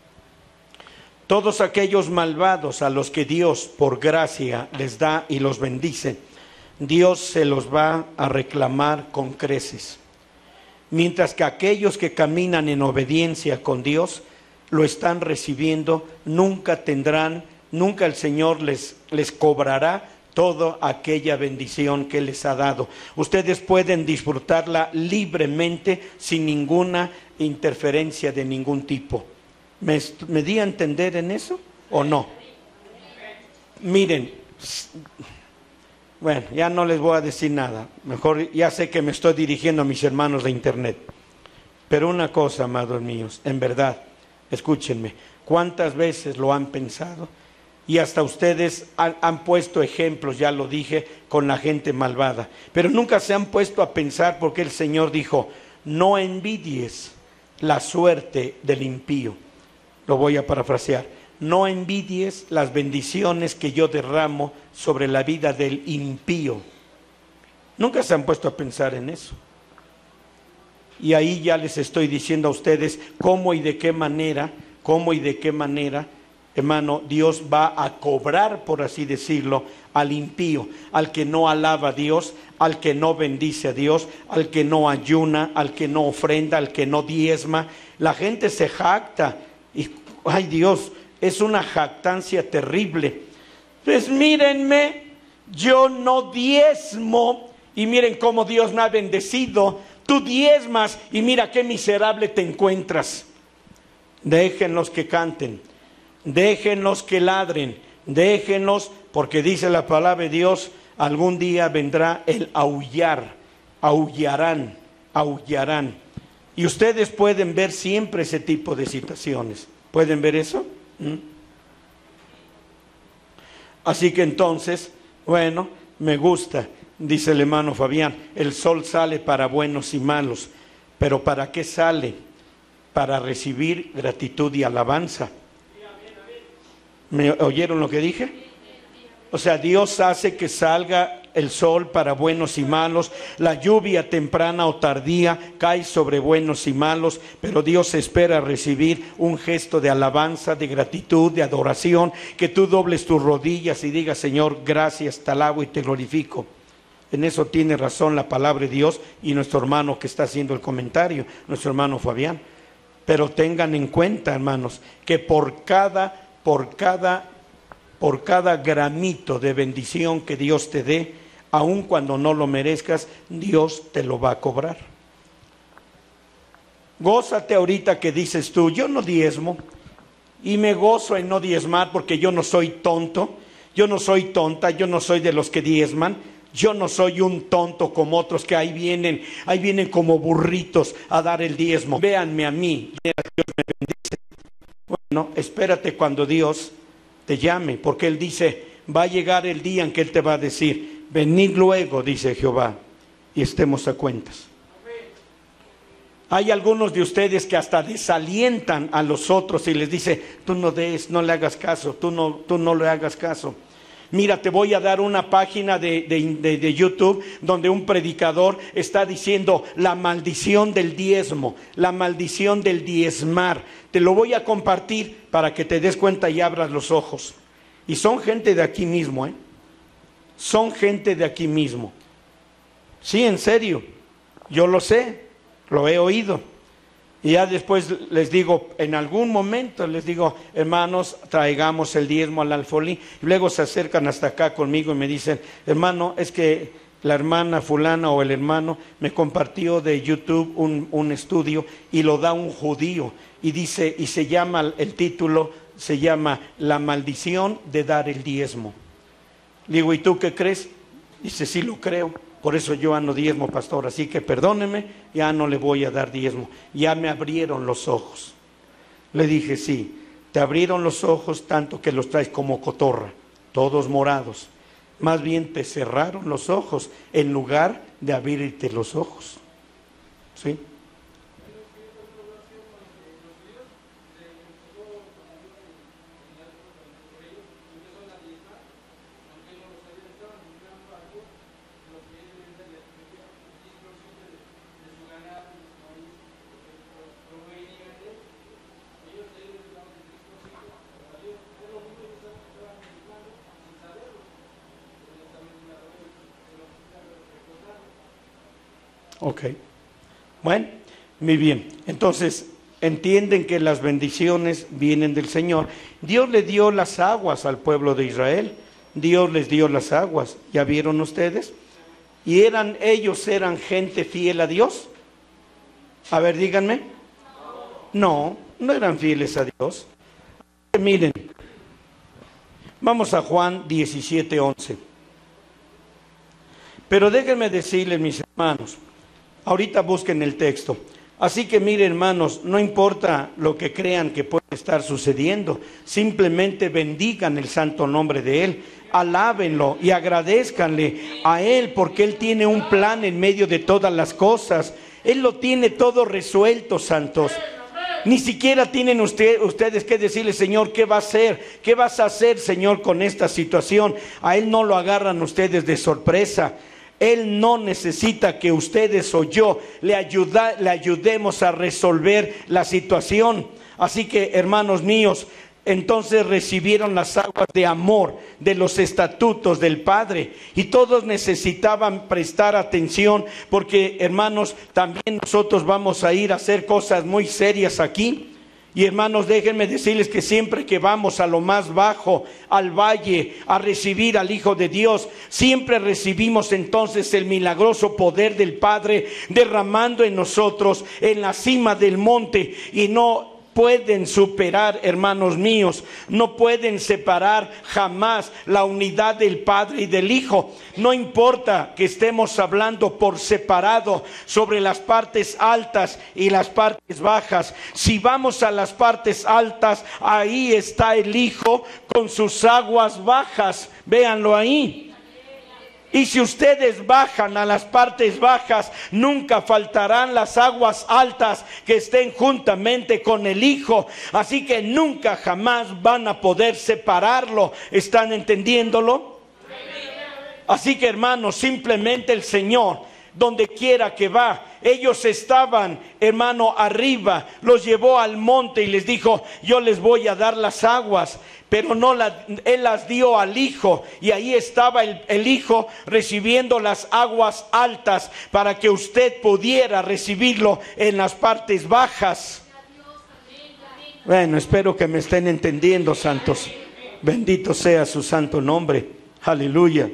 Todos aquellos malvados a los que Dios por gracia les da y los bendice, Dios se los va a reclamar con creces. Mientras que aquellos que caminan en obediencia con Dios lo están recibiendo, nunca el Señor les cobrará toda aquella bendición que les ha dado. Ustedes pueden disfrutarla libremente sin ninguna interferencia de ningún tipo. ¿Me di a entender en eso o no? Miren, bueno, ya no les voy a decir nada. Mejor, ya sé que me estoy dirigiendo a mis hermanos de internet. Pero una cosa, amados míos, en verdad, escúchenme, ¿cuántas veces lo han pensado? Y hasta ustedes han puesto ejemplos, ya lo dije, con la gente malvada. Pero nunca se han puesto a pensar, porque el Señor dijo, no envidies la suerte del impío. Lo voy a parafrasear. No envidies las bendiciones que yo derramo sobre la vida del impío. Nunca se han puesto a pensar en eso. Y ahí ya les estoy diciendo a ustedes cómo y de qué manera, hermano, Dios va a cobrar, por así decirlo, al impío, al que no alaba a Dios, al que no bendice a Dios, al que no ayuna, al que no ofrenda, al que no diezma. La gente se jacta. Y, ay Dios, es una jactancia terrible. Pues mírenme, yo no diezmo y miren cómo Dios me ha bendecido. Tú diezmas y mira qué miserable te encuentras. Déjenlos que canten, déjenlos que ladren, Déjenlos, porque dice la palabra de Dios, algún día vendrá el aullar, aullarán. Y ustedes pueden ver siempre ese tipo de situaciones. ¿Pueden ver eso? Así que entonces, bueno, me gusta, dice el hermano Fabián, el sol sale para buenos y malos, pero ¿para qué sale? Para recibir gratitud y alabanza. ¿Me oyeron lo que dije? O sea, Dios hace que salga el sol para buenos y malos, la lluvia temprana o tardía cae sobre buenos y malos, pero Dios espera recibir un gesto de alabanza, de gratitud, de adoración, que tú dobles tus rodillas y digas: Señor, gracias, te alabo y te glorifico. En eso tiene razón la palabra de Dios y nuestro hermano que está haciendo el comentario, nuestro hermano Fabián. Pero tengan en cuenta, hermanos, que por cada granito de bendición que Dios te dé, aun cuando no lo merezcas, Dios te lo va a cobrar. Gózate ahorita que dices tú: yo no diezmo, y me gozo en no diezmar porque yo no soy tonto, yo no soy tonta, yo no soy de los que diezman, yo no soy un tonto como otros que ahí vienen como burritos a dar el diezmo. Véanme a mí, Dios me bendice. Bueno, espérate cuando Dios te llame, porque Él dice: va a llegar el día en que Él te va a decir: venid luego, dice Jehová, y estemos a cuentas. Hay algunos de ustedes que hasta desalientan a los otros y les dice: tú no des, no le hagas caso, tú no le hagas caso. Mira, te voy a dar una página de YouTube donde un predicador está diciendo la maldición del diezmo, la maldición del diezmar. Te lo voy a compartir para que te des cuenta y abras los ojos. Y son gente de aquí mismo, son gente de aquí mismo. Sí, en serio, yo lo sé, lo he oído. Y ya después les digo, en algún momento les digo: hermanos, traigamos el diezmo al alfolí. Y luego se acercan hasta acá conmigo y me dicen: hermano, es que la hermana fulana o el hermano me compartió de YouTube un estudio y lo da un judío. Y dice, y se llama, el título se llama La maldición de dar el diezmo. Le digo: ¿y tú qué crees? Dice: sí lo creo. Por eso yo no diezmo, pastor, así que perdóneme, ya no le voy a dar diezmo. Ya me abrieron los ojos. Le dije: sí, te abrieron los ojos tanto que los traes como cotorra, todos morados. Más bien te cerraron los ojos en lugar de abrirte los ojos. ¿Sí? Ok, bueno, muy bien. Entonces, entienden que las bendiciones vienen del Señor. Dios le dio las aguas al pueblo de Israel. Dios les dio las aguas. ¿Ya vieron ustedes? ¿Y ellos eran gente fiel a Dios? A ver, díganme. No eran fieles a Dios. Miren, vamos a Juan 17:11. Pero déjenme decirles, mis hermanos, ahorita busquen el texto. Así que miren, hermanos, no importa lo que crean que puede estar sucediendo, simplemente bendigan el santo nombre de Él, alábenlo y agradézcanle a Él, porque Él tiene un plan en medio de todas las cosas. Él lo tiene todo resuelto, santos. Ni siquiera tienen ustedes que decirle: Señor, ¿qué va a hacer? ¿Qué vas a hacer, Señor, con esta situación? A Él no lo agarran ustedes de sorpresa. Él no necesita que ustedes o yo le ayudemos a resolver la situación. Así que, hermanos míos, entonces recibieron las aguas de amor de los estatutos del Padre, y todos necesitaban prestar atención, porque, hermanos, también nosotros vamos a ir a hacer cosas muy serias aquí. Y hermanos, déjenme decirles que siempre que vamos a lo más bajo, al valle, a recibir al Hijo de Dios, siempre recibimos entonces el milagroso poder del Padre derramando en nosotros en la cima del monte, y no pueden superar, hermanos míos, no pueden separar jamás la unidad del Padre y del Hijo. No importa que estemos hablando por separado sobre las partes altas y las partes bajas. Si vamos a las partes altas, ahí está el Hijo con sus aguas bajas. Véanlo ahí. Y si ustedes bajan a las partes bajas, nunca faltarán las aguas altas que estén juntamente con el Hijo. Así que nunca jamás van a poder separarlo. ¿Están entendiéndolo? Así que, hermanos, simplemente el Señor, donde quiera que va, ellos estaban, hermano, arriba, los llevó al monte y les dijo: yo les voy a dar las aguas. Pero Él las dio al Hijo, y ahí estaba el Hijo recibiendo las aguas altas para que usted pudiera recibirlo en las partes bajas. Bueno, espero que me estén entendiendo, santos. Bendito sea su santo nombre. Aleluya.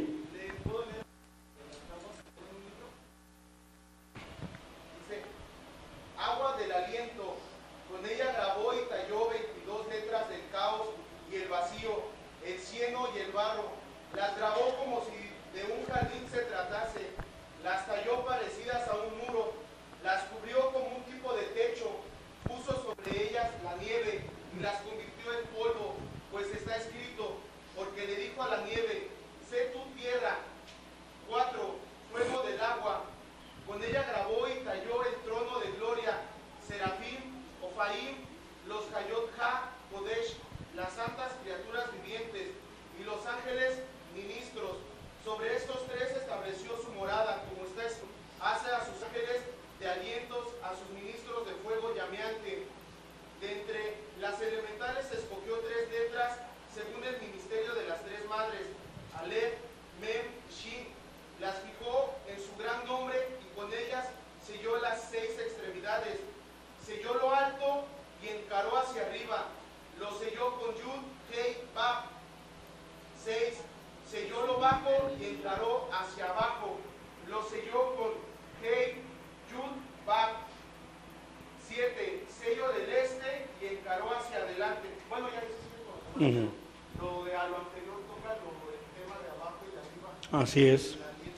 Así es.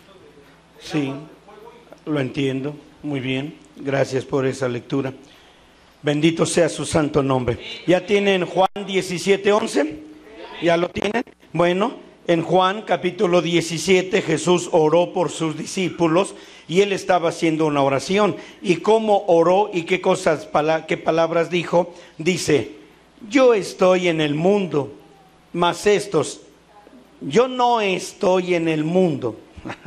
Sí, lo entiendo. Muy bien. Gracias por esa lectura. Bendito sea su santo nombre. ¿Ya tienen Juan 17:11? ¿Ya lo tienen? Bueno, en Juan capítulo 17 Jesús oró por sus discípulos y Él estaba haciendo una oración. ¿Y cómo oró y qué palabras dijo? Dice: yo estoy en el mundo, mas estos... Yo no estoy en el mundo.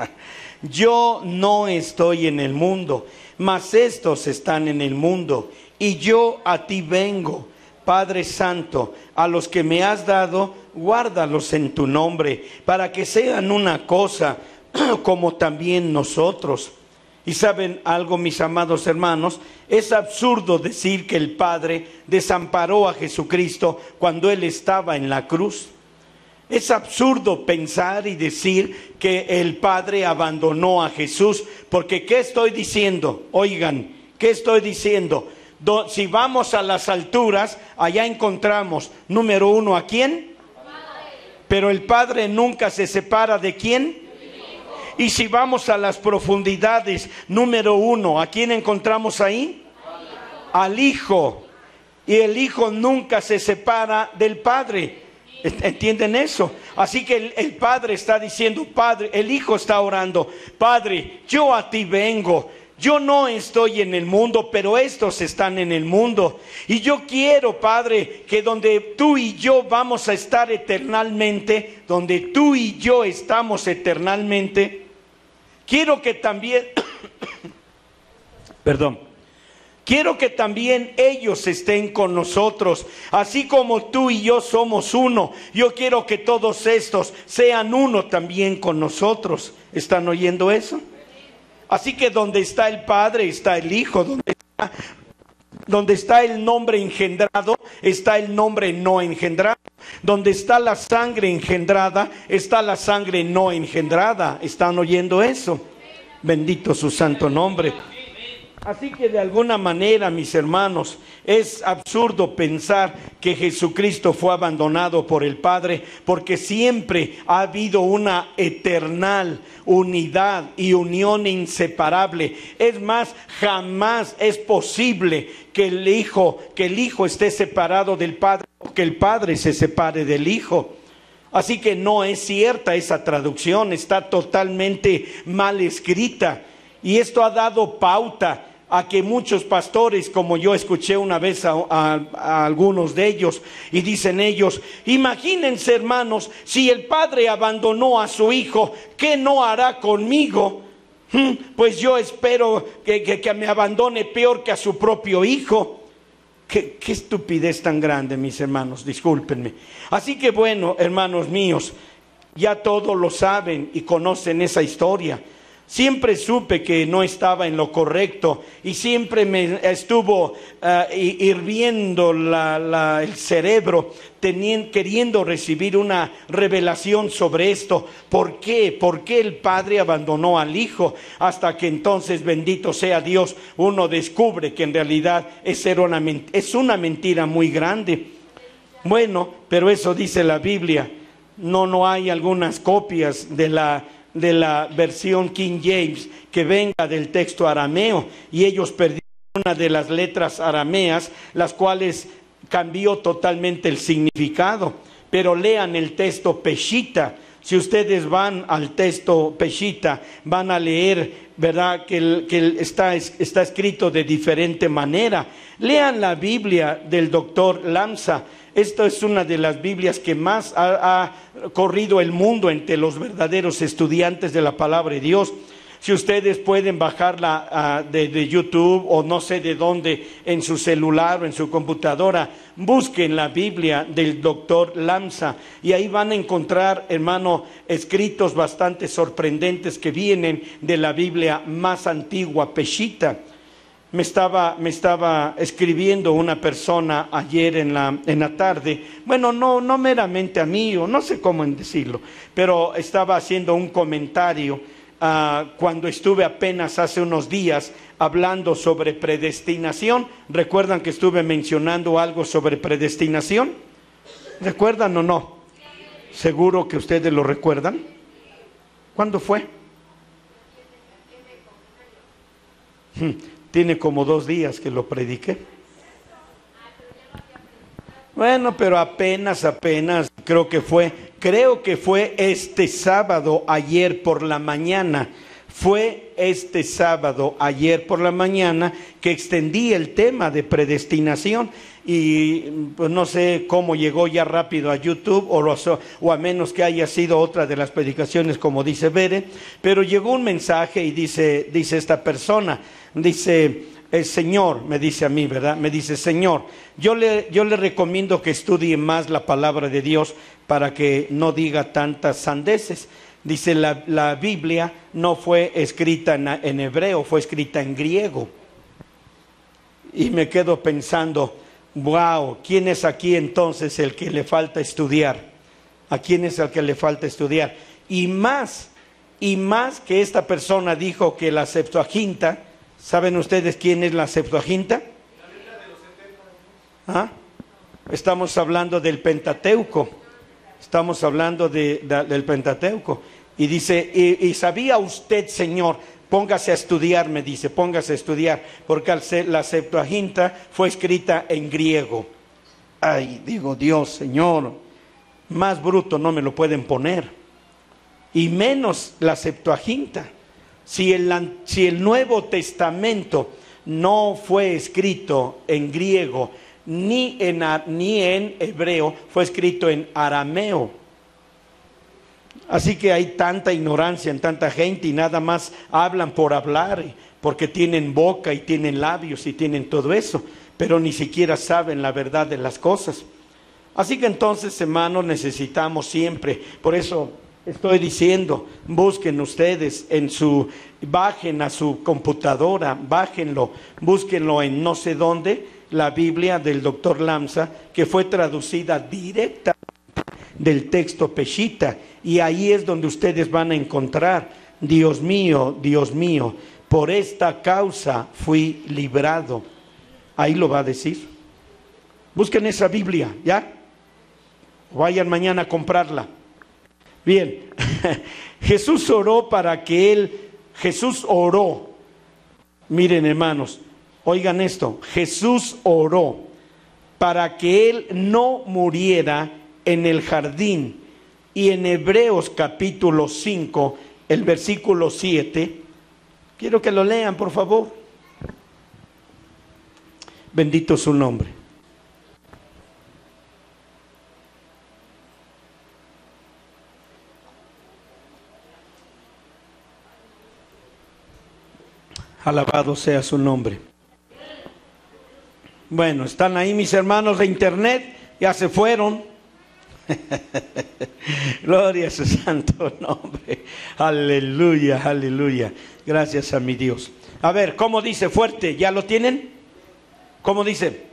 Yo no estoy en el mundo, mas estos están en el mundo. Y yo a ti vengo, Padre Santo, a los que me has dado, guárdalos en tu nombre, para que sean una cosa, como también nosotros. Y saben algo, mis amados hermanos, es absurdo decir que el Padre desamparó a Jesucristo cuando Él estaba en la cruz. Es absurdo pensar y decir que el Padre abandonó a Jesús, porque ¿qué estoy diciendo? Oigan, ¿qué estoy diciendo? Si vamos a las alturas, allá encontramos, número uno, ¿a quién? Pero el Padre nunca se separa ¿de quién? Y si vamos a las profundidades, número uno, ¿a quién encontramos ahí? Al Hijo. Y el Hijo nunca se separa del Padre. ¿Entienden eso? Así que el Padre está diciendo, Padre, el Hijo está orando: Padre, yo a ti vengo. Yo no estoy en el mundo, pero estos están en el mundo. Y yo quiero, Padre, que donde tú y yo vamos a estar eternalmente, donde tú y yo estamos eternalmente, quiero que también, quiero que también ellos estén con nosotros, así como tú y yo somos uno. Yo quiero que todos estos sean uno también con nosotros. ¿Están oyendo eso? Así que donde está el Padre está el Hijo, donde está el nombre engendrado está el nombre no engendrado, donde está la sangre engendrada está la sangre no engendrada. ¿Están oyendo eso? Bendito su santo nombre. Así que de alguna manera, mis hermanos, es absurdo pensar que Jesucristo fue abandonado por el Padre, porque siempre ha habido una eternal unidad y unión inseparable. Es más, jamás es posible que el Hijo esté separado del Padre, o que el Padre se separe del Hijo. Así que no es cierta esa traducción, está totalmente mal escrita. Y esto ha dado pauta a que muchos pastores, como yo escuché una vez a algunos de ellos, y dicen ellos: imagínense, hermanos, si el Padre abandonó a su Hijo, ¿qué no hará conmigo? Pues yo espero que me abandone peor que a su propio Hijo. Qué estupidez tan grande, mis hermanos, discúlpenme. Así que bueno, hermanos míos, ya todos lo saben y conocen esa historia. Siempre supe que no estaba en lo correcto y siempre me estuvo hirviendo el cerebro, queriendo recibir una revelación sobre esto. ¿Por qué? ¿Por qué el Padre abandonó al Hijo? Hasta que entonces, bendito sea Dios, uno descubre que en realidad es una mentira muy grande. Bueno, pero eso dice la Biblia. No hay algunas copias de la versión King James que venga del texto arameo, y ellos perdieron una de las letras arameas, las cuales cambió totalmente el significado. Pero lean el texto Peshita. Si ustedes van al texto Peshita, van a leer, ¿verdad?, que está escrito de diferente manera. Lean la Biblia del doctor Lamsa. Esta es una de las Biblias que más ha corrido el mundo entre los verdaderos estudiantes de la palabra de Dios. Si ustedes pueden bajarla de YouTube o no sé de dónde, en su celular o en su computadora, busquen la Biblia del doctor Lamsa y ahí van a encontrar, hermano, escritos bastante sorprendentes que vienen de la Biblia más antigua, Peshita. Me estaba escribiendo una persona ayer en la tarde, bueno, no meramente a mí, o no sé cómo decirlo, pero estaba haciendo un comentario cuando estuve apenas hace unos días hablando sobre predestinación. ¿Recuerdan que estuve mencionando algo sobre predestinación? ¿Recuerdan o no? ¿Seguro que ustedes lo recuerdan? ¿Cuándo fue? Tiene como 2 días que lo prediqué. Bueno, pero apenas, creo que fue este sábado, ayer por la mañana. Fue este sábado, ayer por la mañana, que extendí el tema de predestinación. Y pues no sé cómo llegó ya rápido a YouTube, o a menos que haya sido otra de las predicaciones, como dice Bere, pero llegó un mensaje y dice esta persona, dice: Señor, me dice a mí, ¿verdad? Me dice: Señor, yo le recomiendo que estudie más la palabra de Dios para que no diga tantas sandeces. Dice, la Biblia no fue escrita en hebreo, fue escrita en griego. Y me quedo pensando: wow, ¿quién es aquí entonces el que le falta estudiar? ¿A quién es el que le falta estudiar? Y más que esta persona dijo que la Septuaginta, ¿saben ustedes quién es la Septuaginta? ¿Ah? Estamos hablando del Pentateuco. Estamos hablando del Pentateuco. Y dice, y ¿sabía usted, Señor? Póngase a estudiar, me dice, póngase a estudiar, porque la Septuaginta fue escrita en griego. Ay, digo, Dios, Señor, más bruto no me lo pueden poner. Y menos la Septuaginta. Si el Nuevo Testamento no fue escrito en griego, ni en hebreo, fue escrito en arameo. Así que hay tanta ignorancia en tanta gente y nada más hablan por hablar, porque tienen boca y tienen labios y tienen todo eso, pero ni siquiera saben la verdad de las cosas. Así que entonces, hermanos, necesitamos siempre, por eso estoy diciendo, busquen ustedes bajen a su computadora, bájenlo, búsquenlo en no sé dónde, la Biblia del doctor Lamsa, que fue traducida directa del texto Peshita, y ahí es donde ustedes van a encontrar, Dios mío, por esta causa fui librado. Ahí lo va a decir. Busquen esa Biblia, ¿ya? Vayan mañana a comprarla. Bien, Jesús oró Jesús oró. Miren, hermanos, oigan esto. Jesús oró para que Él no muriera en el jardín. Y en Hebreos capítulo 5, el versículo 7, quiero que lo lean, por favor. Bendito su nombre. Alabado sea su nombre. Bueno, están ahí mis hermanos de internet, ya se fueron. Gloria a su santo nombre. Aleluya, aleluya. Gracias a mi Dios. A ver, ¿cómo dice fuerte? ¿Ya lo tienen? ¿Cómo dice?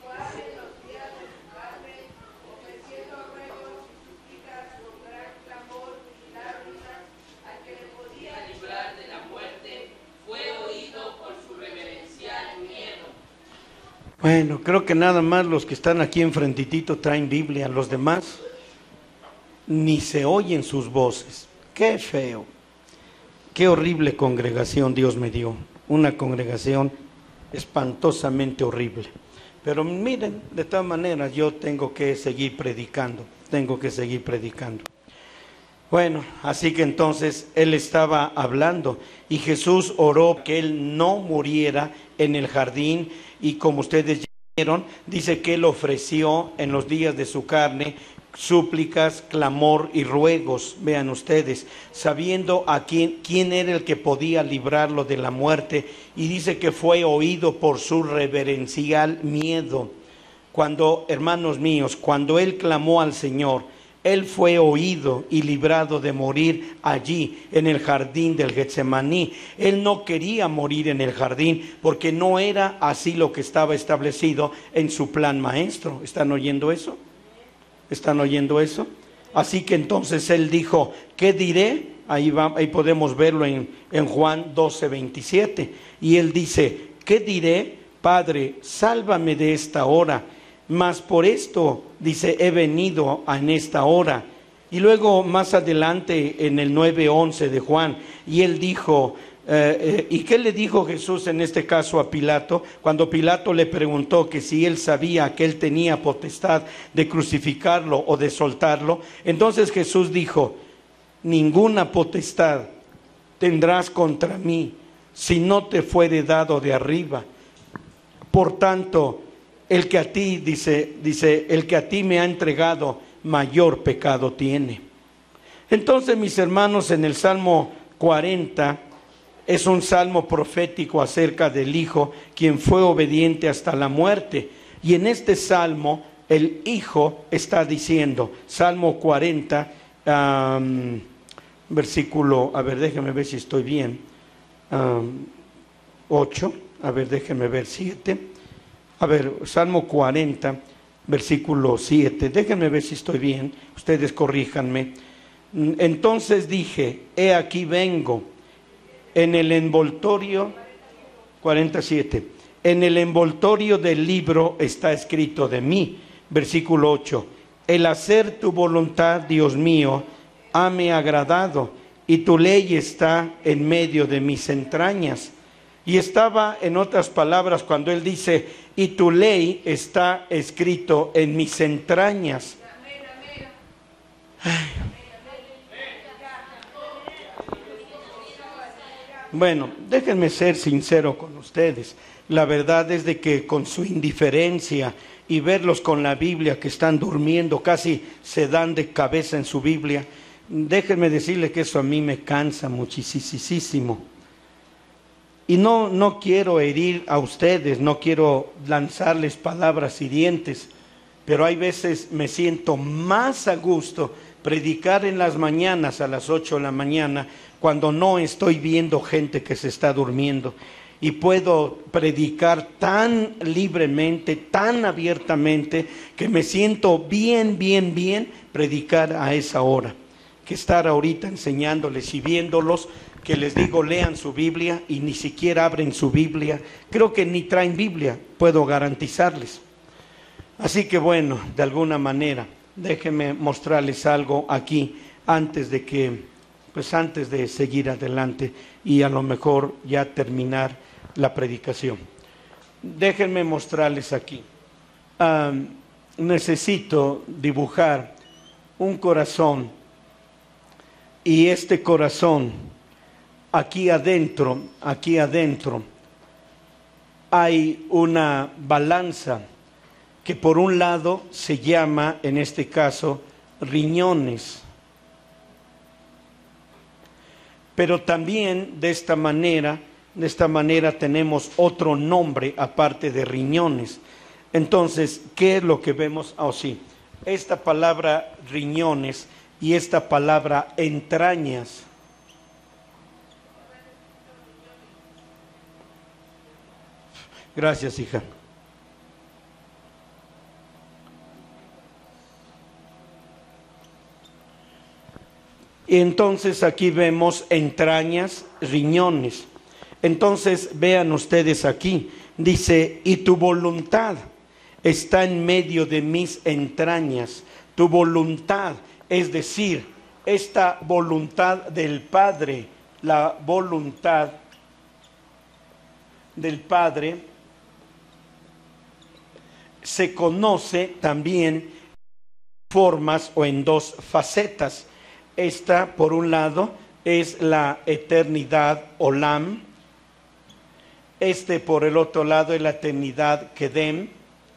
Bueno, creo que nada más los que están aquí enfrentitito traen Biblia, los demás ni se oyen sus voces. Qué feo, qué horrible congregación Dios me dio, una congregación espantosamente horrible. Pero miren, de todas maneras yo tengo que seguir predicando, Bueno, así que entonces Él estaba hablando y Jesús oró que Él no muriera en el jardín. Y como ustedes ya vieron, dice que Él ofreció en los días de su carne súplicas, clamor y ruegos, vean ustedes, sabiendo a quién era el que podía librarlo de la muerte, y dice que fue oído por su reverencial miedo. Cuando, hermanos míos, cuando Él clamó al Señor, Él fue oído y librado de morir allí en el jardín del Getsemaní. Él no quería morir en el jardín porque no era así lo que estaba establecido en su plan maestro. ¿Están oyendo eso? ¿Están oyendo eso? Así que entonces Él dijo, ¿qué diré? Ahí podemos verlo en Juan 12:27. Y Él dice, ¿qué diré? Padre, sálvame de esta hora. Mas por esto, dice, he venido en esta hora. Y luego más adelante en el 9:11 de Juan, y Él dijo, ¿y qué le dijo Jesús en este caso a Pilato? Cuando Pilato le preguntó que si Él sabía que Él tenía potestad de crucificarlo o de soltarlo, entonces Jesús dijo, ninguna potestad tendrás contra mí si no te fuere dado de arriba. Por tanto, el que a ti, dice, el que a ti me ha entregado, mayor pecado tiene. Entonces, mis hermanos, en el Salmo 40, es un salmo profético acerca del Hijo, quien fue obediente hasta la muerte. Y en este salmo, el Hijo está diciendo, Salmo 40, versículo, a ver, déjenme ver si estoy bien, 8, a ver, déjenme ver 7. A ver, Salmo 40, versículo 7. Déjenme ver si estoy bien. Ustedes corríjanme. Entonces dije, he aquí vengo. En el envoltorio, 47. En el envoltorio del libro está escrito de mí. Versículo 8. El hacer tu voluntad, Dios mío, hame agradado. Y tu ley está en medio de mis entrañas. Y estaba, en otras palabras, cuando Él dice, y tu ley está escrito en mis entrañas. Ay. Bueno, déjenme ser sincero con ustedes. La verdad es de que con su indiferencia y verlos con la Biblia que están durmiendo, casi se dan de cabeza en su Biblia, déjenme decirles que eso a mí me cansa muchísimo. Y no quiero herir a ustedes, no quiero lanzarles palabras hirientes, pero hay veces me siento más a gusto predicar en las mañanas a las 8 de la mañana cuando no estoy viendo gente que se está durmiendo. Y puedo predicar tan libremente, tan abiertamente, que me siento bien predicar a esa hora, que estar ahorita enseñándoles y viéndolos que les digo lean su Biblia y ni siquiera abren su Biblia. Creo que ni traen Biblia, puedo garantizarles. Así que bueno, de alguna manera, déjenme mostrarles algo aquí antes de seguir adelante y a lo mejor ya terminar la predicación. Déjenme mostrarles aquí. Necesito dibujar un corazón, y este corazón, aquí adentro hay una balanza que por un lado se llama, en este caso, riñones. Pero también de esta manera tenemos otro nombre aparte de riñones. Entonces, ¿qué es lo que vemos? Sí, esta palabra riñones y esta palabra entrañas. Gracias, hija. Y entonces aquí vemos entrañas, riñones. Entonces vean ustedes aquí, dice, y tu voluntad está en medio de mis entrañas. Tu voluntad, es decir, esta voluntad del Padre, la voluntad del Padre se conoce también en formas o en dos facetas. Esta, por un lado, es la eternidad Olam. Por el otro lado, es la eternidad Kedem.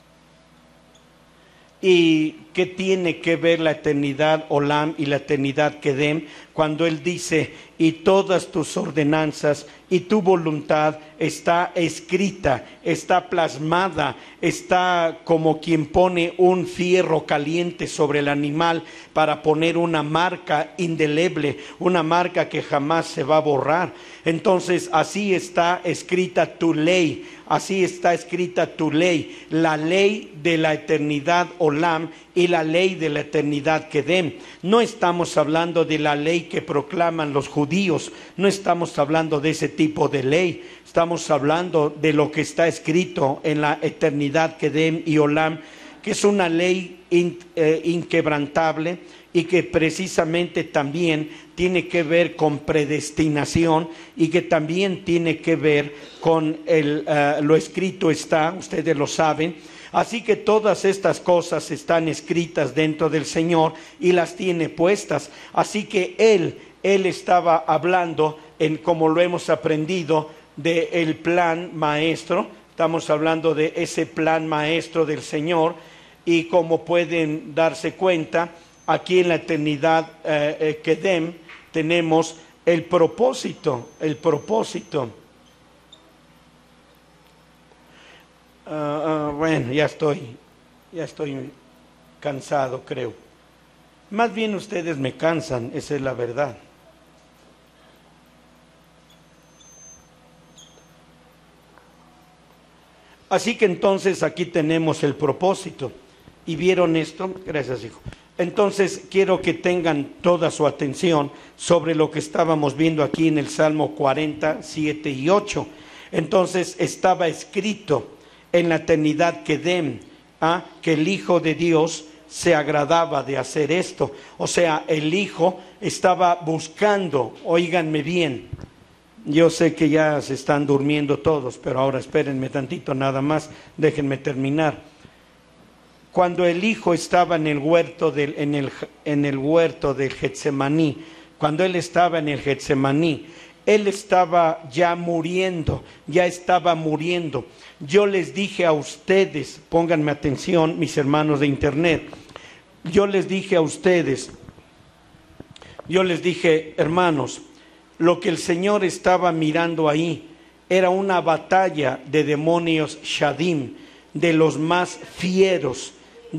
¿Y qué tiene que ver la eternidad Olam y la eternidad Kedem? Cuando él dice, y todas tus ordenanzas y tu voluntad está escrita, está plasmada, está como quien pone un fierro caliente sobre el animal para poner una marca indeleble, una marca que jamás se va a borrar. Entonces así está escrita tu ley, así está escrita tu ley, la ley de la eternidad Olam y la ley de la eternidad Kedem. No estamos hablando de la ley que proclaman los judíos, no estamos hablando de ese tipo de ley, estamos hablando de lo que está escrito en la eternidad Kedem y Olam, que es una ley inquebrantable y que precisamente también tiene que ver con predestinación y que también tiene que ver con lo escrito está, ustedes lo saben. Así que todas estas cosas están escritas dentro del Señor y las tiene puestas. Así que Él estaba hablando, como lo hemos aprendido, del plan maestro. Estamos hablando de ese plan maestro del Señor. Y como pueden darse cuenta, aquí en la eternidad Kedem tenemos el propósito. Bueno, ya estoy cansado, creo. Más bien ustedes me cansan, esa es la verdad. Así que entonces aquí tenemos el propósito. ¿Y vieron esto? Gracias, hijo. Entonces quiero que tengan toda su atención sobre lo que estábamos viendo aquí en el Salmo 40, 7 y 8. Entonces estaba escrito en la eternidad Kedem, que el Hijo de Dios se agradaba de hacer esto. O sea, el Hijo estaba buscando, óiganme bien, yo sé que ya se están durmiendo todos, pero ahora espérenme tantito nada más, déjenme terminar. Cuando el Hijo estaba en el huerto del Getsemaní, cuando Él estaba en el Getsemaní, Él estaba ya muriendo, Yo les dije a ustedes, pónganme atención, mis hermanos de internet, yo les dije, hermanos, lo que el Señor estaba mirando ahí era una batalla de demonios Shadim, de los más fieros,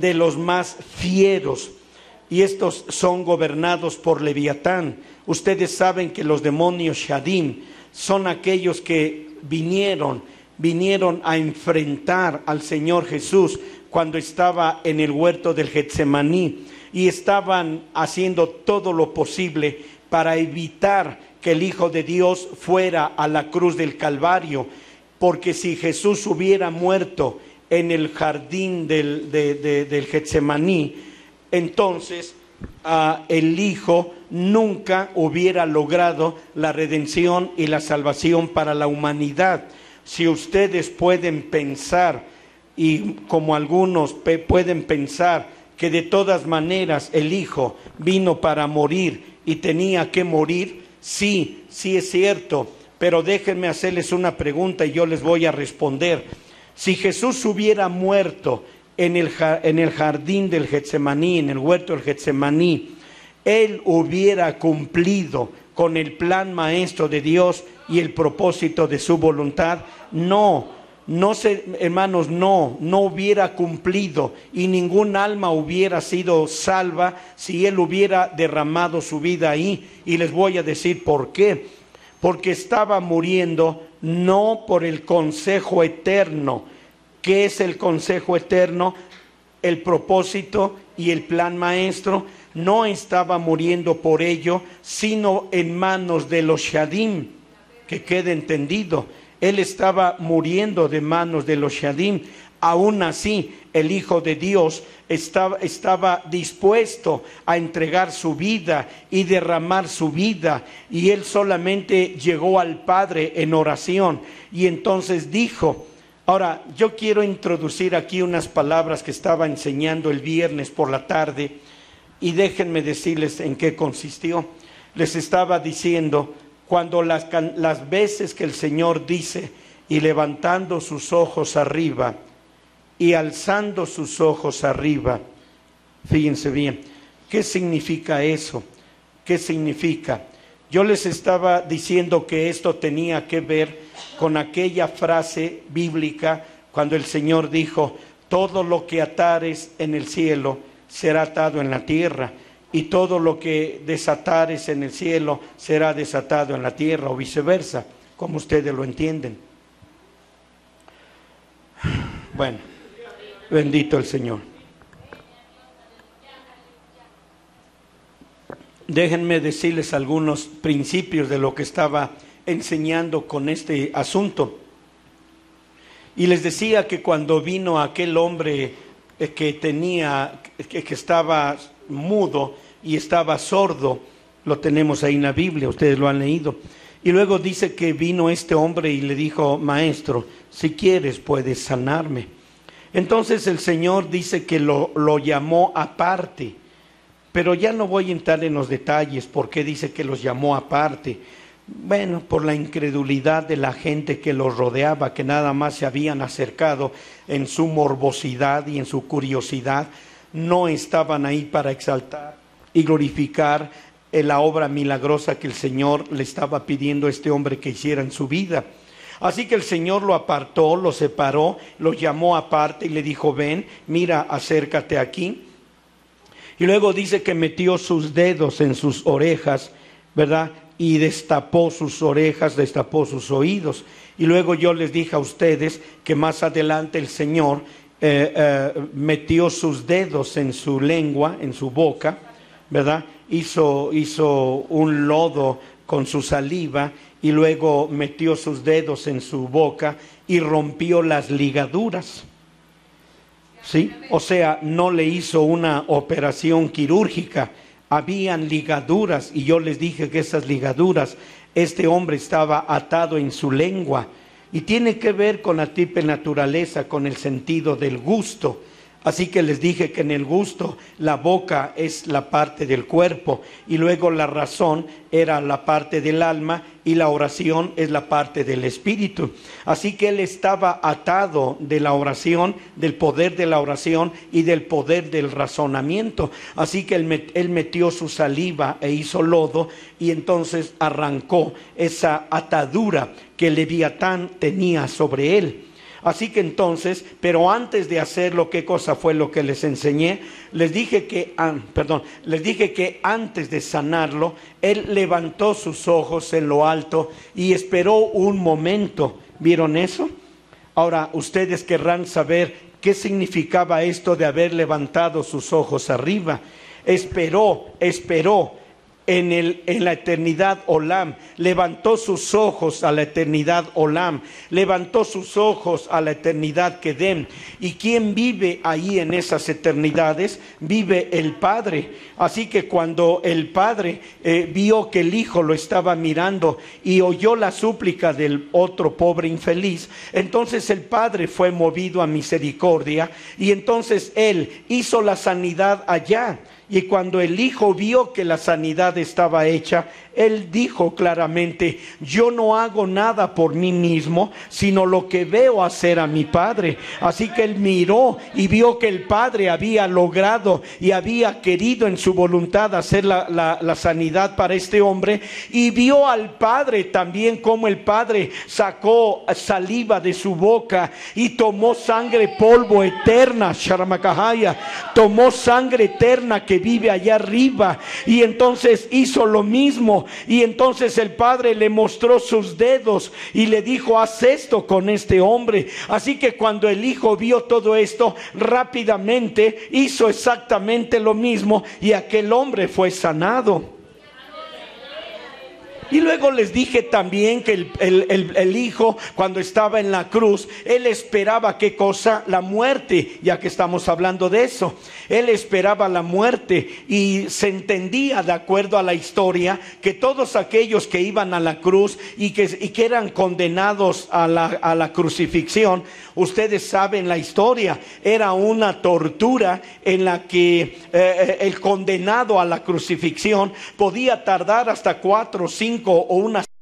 y estos son gobernados por Leviatán. Ustedes saben que los demonios Shadim son aquellos que vinieron a enfrentar al Señor Jesús cuando estaba en el huerto del Getsemaní, y estaban haciendo todo lo posible para evitar que el Hijo de Dios fuera a la cruz del Calvario, porque si Jesús hubiera muerto en el jardín del Getsemaní, entonces el Hijo nunca hubiera logrado la redención y la salvación para la humanidad. Si ustedes pueden pensar, y como algunos pueden pensar, que de todas maneras el Hijo vino para morir y tenía que morir, sí es cierto, pero déjenme hacerles una pregunta y yo les voy a responder. Si Jesús hubiera muerto en el jardín del Getsemaní, en el huerto del Getsemaní, Él hubiera cumplido con el plan maestro de Dios y el propósito de su voluntad. Hermanos, no hubiera cumplido, y ningún alma hubiera sido salva si Él hubiera derramado su vida ahí. Y les voy a decir por qué. Porque estaba muriendo no por el consejo eterno. ¿Qué es el consejo eterno? El propósito y el plan maestro. No estaba muriendo por ello, sino en manos de los Shadim, que quede entendido. Él estaba muriendo de manos de los Shadim. Aún así, el Hijo de Dios estaba dispuesto a entregar su vida y derramar su vida. Y Él solamente llegó al Padre en oración. Y entonces dijo, ahora yo quiero introducir aquí unas palabras que estaba enseñando el viernes por la tarde. Y déjenme decirles en qué consistió. Les estaba diciendo, cuando las veces que el Señor dice, y levantando sus ojos arriba, y alzando sus ojos arriba, fíjense bien, ¿qué significa eso? ¿Qué significa? Yo les estaba diciendo que esto tenía que ver con aquella frase bíblica, cuando el Señor dijo, todo lo que atares en el cielo, será atado en la tierra, y todo lo que desatares en el cielo será desatado en la tierra, o viceversa, como ustedes lo entienden. Bueno, bendito el Señor. Déjenme decirles algunos principios de lo que estaba enseñando con este asunto. Y les decía que cuando vino aquel hombre que estaba mudo y estaba sordo, lo tenemos ahí en la Biblia, ustedes lo han leído, y luego dice que vino este hombre y le dijo, maestro, si quieres puedes sanarme. Entonces el Señor dice que lo llamó aparte, pero ya no voy a entrar en los detalles por qué dice que los llamó aparte. Bueno, por la incredulidad de la gente que los rodeaba, que nada más se habían acercado en su morbosidad y en su curiosidad, no estaban ahí para exaltar y glorificar la obra milagrosa que el Señor le estaba pidiendo a este hombre que hiciera en su vida. Así que el Señor lo apartó, lo separó, lo llamó aparte y le dijo, ven, mira, acércate aquí. Y luego dice que metió sus dedos en sus orejas, ¿verdad? Y destapó sus orejas, destapó sus oídos. Y luego yo les dije a ustedes que más adelante el Señor metió sus dedos en su lengua, en su boca, ¿verdad? Hizo un lodo con su saliva y luego metió sus dedos en su boca y rompió las ligaduras. ¿Sí? O sea, no le hizo una operación quirúrgica. Habían ligaduras y yo les dije que esas ligaduras, este hombre estaba atado en su lengua y tiene que ver con la triple naturaleza, con el sentido del gusto. Así que les dije que en el gusto la boca es la parte del cuerpo y luego la razón era la parte del alma y la oración es la parte del espíritu. Así que él estaba atado de la oración, del poder de la oración y del poder del razonamiento. Así que él metió su saliva e hizo lodo y entonces arrancó esa atadura que el Leviatán tenía sobre él. Así que entonces, pero antes de hacerlo, ¿qué cosa fue lo que les enseñé? Les dije que antes de sanarlo, él levantó sus ojos en lo alto y esperó un momento. ¿Vieron eso? Ahora, ustedes querrán saber qué significaba esto de haber levantado sus ojos arriba. Esperó en la eternidad Olam, levantó sus ojos a la eternidad Olam, levantó sus ojos a la eternidad Kedem. ¿Y quién vive ahí en esas eternidades? Vive el Padre. Así que cuando el Padre vio que el Hijo lo estaba mirando y oyó la súplica del otro pobre infeliz, entonces el Padre fue movido a misericordia y entonces Él hizo la sanidad allá. Y cuando el Hijo vio que la sanidad estaba hecha, Él dijo claramente: yo no hago nada por mí mismo, sino lo que veo hacer a mi Padre. Así que Él miró y vio que el Padre había logrado y había querido en su voluntad hacer la sanidad para este hombre. Y vio al Padre también como el Padre sacó saliva de su boca y tomó sangre polvo eterna, Sharamakahaya, tomó sangre eterna que vive allá arriba, y entonces hizo lo mismo. Y entonces el Padre le mostró sus dedos y le dijo: haz esto con este hombre. Así que cuando el Hijo vio todo esto, rápidamente hizo exactamente lo mismo y aquel hombre fue sanado. Y luego les dije también que el Hijo, cuando estaba en la cruz, Él esperaba ¿qué cosa? La muerte, ya que estamos hablando de eso. Él esperaba la muerte y se entendía, de acuerdo a la historia, que todos aquellos que iban a la cruz y que eran condenados a la crucifixión, ustedes saben la historia, era una tortura en la que el condenado a la crucifixión podía tardar hasta 4 o 5 o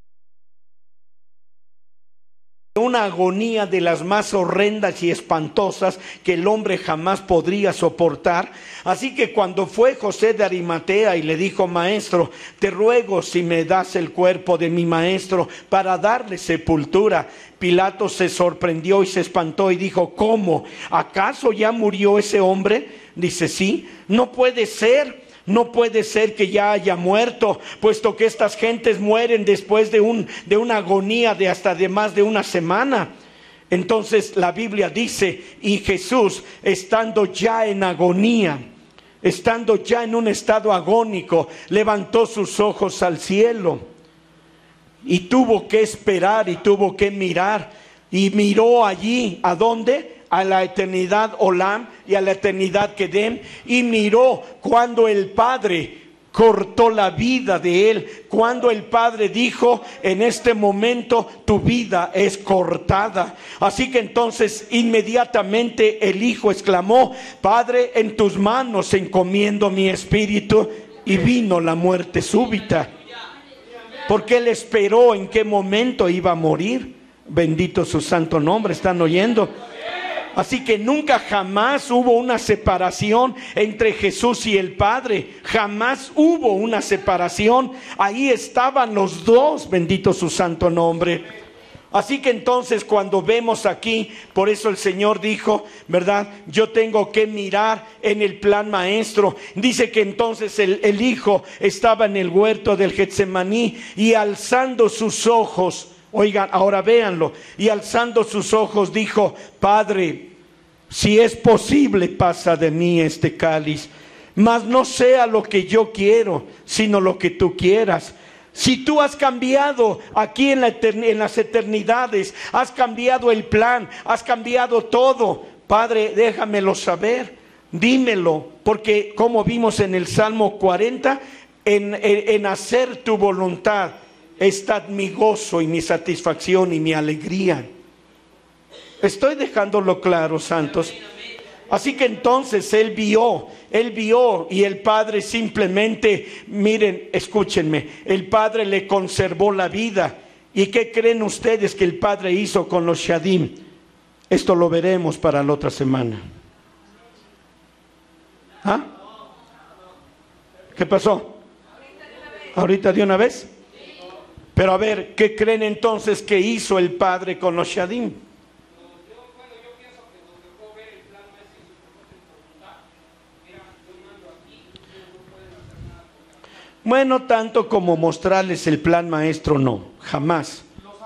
una agonía de las más horrendas y espantosas que el hombre jamás podría soportar. Así que cuando fue José de Arimatea y le dijo: maestro, te ruego si me das el cuerpo de mi maestro para darle sepultura, Pilato se sorprendió y se espantó y dijo: ¿cómo? ¿Acaso ya murió ese hombre? Dice: sí, no puede ser. No puede ser que ya haya muerto, puesto que estas gentes mueren después de una agonía de hasta de más de una semana. Entonces la Biblia dice: y Jesús, estando ya en agonía, estando ya en un estado agónico, levantó sus ojos al cielo y tuvo que esperar y tuvo que mirar. Y miró allí, ¿a dónde? A la eternidad Olam y a la eternidad Kedem, y miró cuando el Padre cortó la vida de él, cuando el Padre dijo: en este momento tu vida es cortada. Así que entonces inmediatamente el Hijo exclamó: Padre, en tus manos encomiendo mi espíritu. Y vino la muerte súbita, porque él esperó en qué momento iba a morir. Bendito su santo nombre. ¿Están oyendo? Así que nunca jamás hubo una separación entre Jesús y el Padre. Jamás hubo una separación. Ahí estaban los dos. Bendito su santo nombre. Así que entonces cuando vemos aquí, por eso el Señor dijo, ¿verdad? Yo tengo que mirar en el plan maestro. Dice que entonces el Hijo estaba en el huerto del Getsemaní y alzando sus ojos, oigan, ahora véanlo, y alzando sus ojos dijo: Padre, si es posible, pasa de mí este cáliz, mas no sea lo que yo quiero, sino lo que tú quieras. Si tú has cambiado aquí en las eternidades, has cambiado el plan, has cambiado todo, Padre, déjamelo saber, dímelo, porque como vimos en el Salmo 40, en hacer tu voluntad está mi gozo y mi satisfacción y mi alegría. Estoy dejándolo claro, santos. Así que entonces él vio y el Padre simplemente, miren, escúchenme, el Padre le conservó la vida. ¿Y qué creen ustedes que el Padre hizo con los Shadim? Esto lo veremos para la otra semana. ¿Ah? ¿Qué pasó? ¿Ahorita de una vez? Pero a ver, ¿qué creen entonces que hizo el Padre con los Shadim? Bueno, tanto como mostrarles el plan maestro, no, jamás.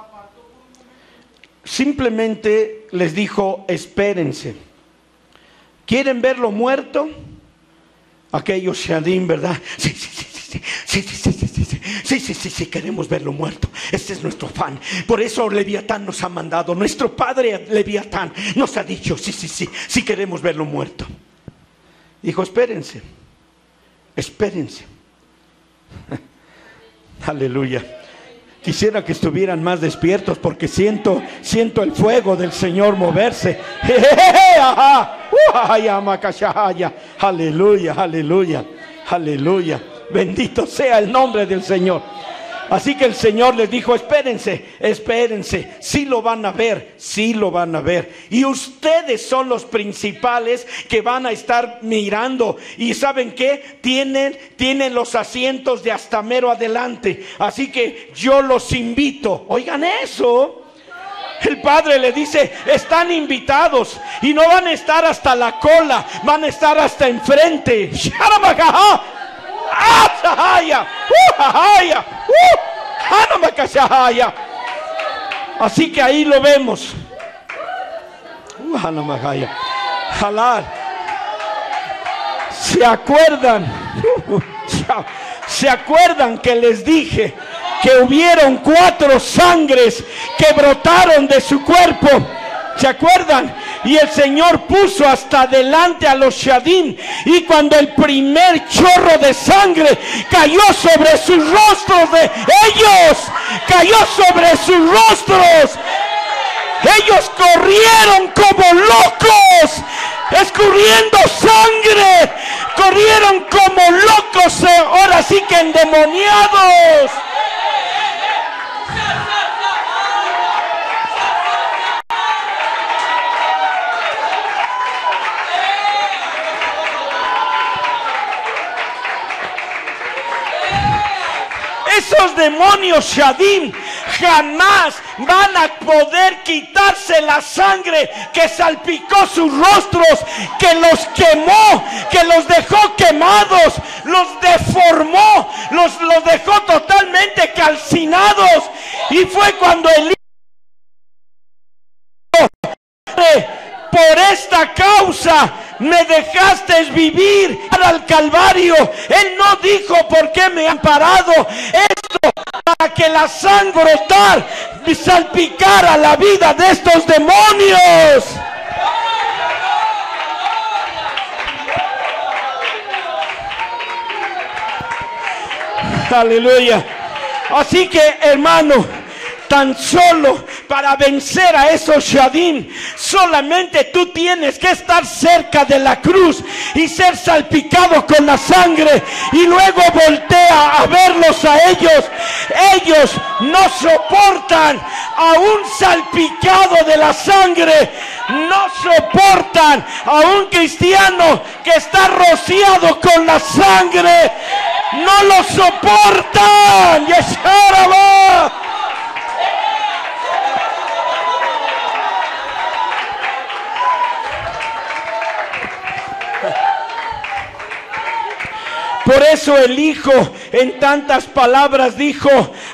Simplemente les dijo: espérense. ¿Quieren verlo muerto? Aquellos Shadim, ¿verdad? Sí. Sí, queremos verlo muerto. Este es nuestro afán. Por eso Leviatán nos ha mandado. Nuestro padre Leviatán nos ha dicho, sí queremos verlo muerto. Dijo, espérense. Aleluya. Quisiera que estuvieran más despiertos, porque siento el fuego del Señor moverse. Aleluya. Bendito sea el nombre del Señor. Así que el Señor les dijo, espérense, sí lo van a ver. Y ustedes son los principales que van a estar mirando. Y ¿saben qué? Tienen los asientos de hasta mero adelante. Así que yo los invito. Oigan eso. El Padre le dice, están invitados. Y no van a estar hasta la cola, van a estar hasta enfrente. Así que ahí lo vemos. ¿Se acuerdan que les dije que hubieron 4 sangres que brotaron de su cuerpo? ¿Se acuerdan? Y el Señor puso hasta adelante a los Shadim. Y cuando el primer chorro de sangre cayó sobre sus rostros de ellos, ellos corrieron como locos, escurriendo sangre. Corrieron como locos, ahora sí que endemoniados. Esos demonios Shadim jamás van a poder quitarse la sangre que salpicó sus rostros, que los quemó, que los dejó quemados, los deformó, los dejó totalmente calcinados. Y fue cuando el por esta causa me dejaste vivir al Calvario. Él no dijo por qué me han parado esto, para que la sangre brotar salpicara la vida de estos demonios. Aleluya. Así que, hermano, tan solo para vencer a esos Shadim, solamente tú tienes que estar cerca de la cruz y ser salpicado con la sangre, y luego voltea a verlos a ellos. Ellos no soportan a un salpicado de la sangre, no soportan a un cristiano que está rociado con la sangre, no lo soportan. Yesharabah. Por eso el Hijo en tantas palabras dijo,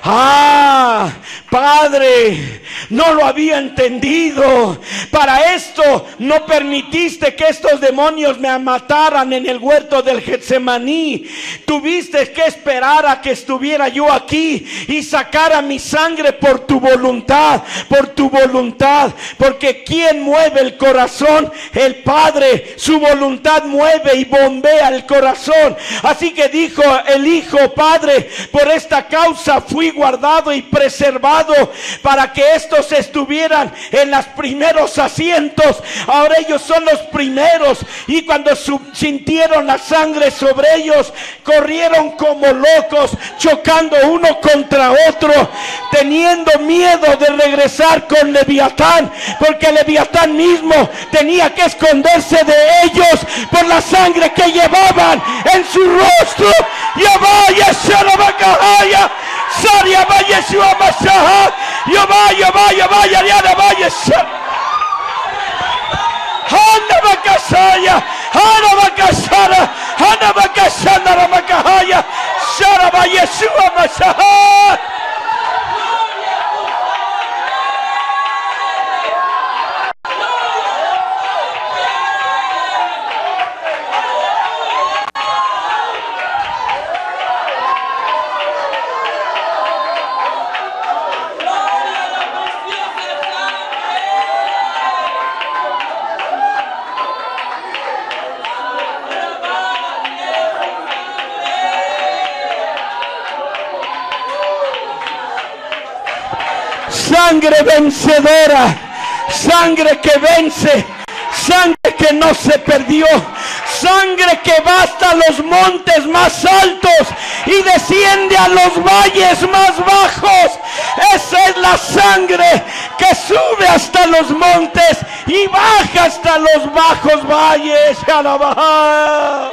Padre, no lo había entendido. Para esto no permitiste que estos demonios me mataran en el huerto del Getsemaní. Tuviste que esperar a que estuviera yo aquí y sacara mi sangre por tu voluntad, porque ¿quién mueve el corazón? El Padre. Su voluntad mueve y bombea el corazón. Así que dijo el Hijo, Padre, por esta causa fui guardado y preservado, para que estos estuvieran en los primeros asientos. Ahora ellos son los primeros, y cuando sintieron la sangre sobre ellos, corrieron como locos, chocando uno contra otro, teniendo miedo de regresar con Leviatán, porque Leviatán mismo tenía que esconderse de ellos por la sangre que llevaban en su rostro. Ya vaya, Sharabakahaya, Saria vaya, Shuamasaha, ya vaya, Riana vaya, Hanabakasaya, Hanabakasara, Hanabakasana Ramakahaya, Sharabaya, Shuamasaha. sangre vencedora, sangre que vence, sangre que no se perdió, sangre que va hasta los montes más altos y desciende a los valles más bajos. Esa es la sangre que sube hasta los montes y baja hasta los bajos valles. Alabá.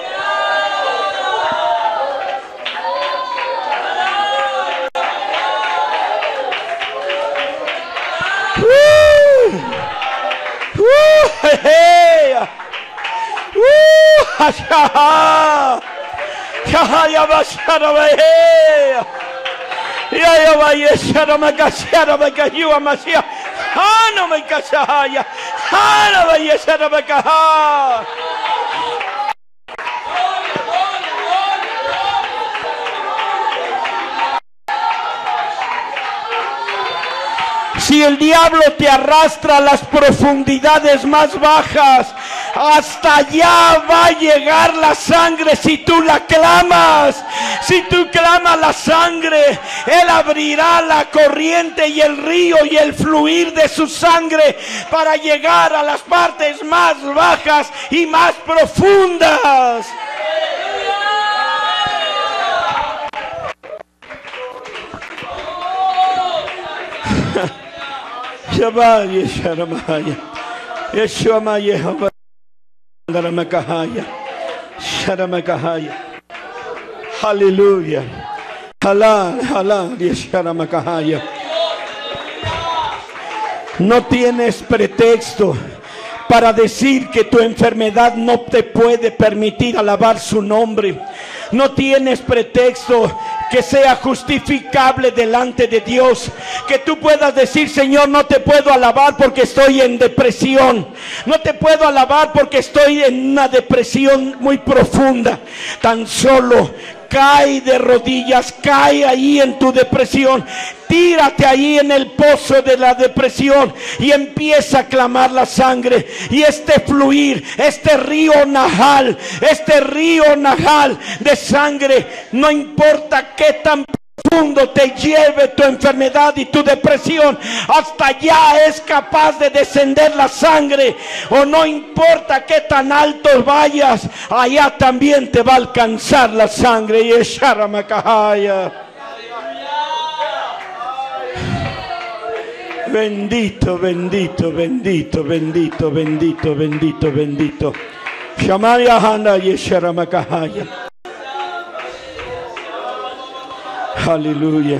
Si el diablo te arrastra a las profundidades más bajas, hasta allá va a llegar la sangre si tú la clamas. Si tú clamas la sangre, Él abrirá la corriente y el río y el fluir de su sangre para llegar a las partes más bajas y más profundas. Aleluya. No tienes pretexto para decir que tu enfermedad no te puede permitir alabar su nombre. No tienes pretexto que sea justificable delante de Dios, que tú puedas decir: Señor, no te puedo alabar porque estoy en depresión, no te puedo alabar porque estoy en una depresión muy profunda. Tan solo cae de rodillas, cae ahí en tu depresión, tírate ahí en el pozo de la depresión y empieza a clamar la sangre. Y este fluir, este río Nahal de sangre, no importa qué tan profundo te lleve tu enfermedad y tu depresión, hasta allá es capaz de descender la sangre. O no importa qué tan alto vayas, allá también te va a alcanzar la sangre. Y es Sharamakahaya. Bendito, bendito, bendito, bendito, bendito, bendito, bendito. Shamaya Hana Yesharamakahaya. Aleluya.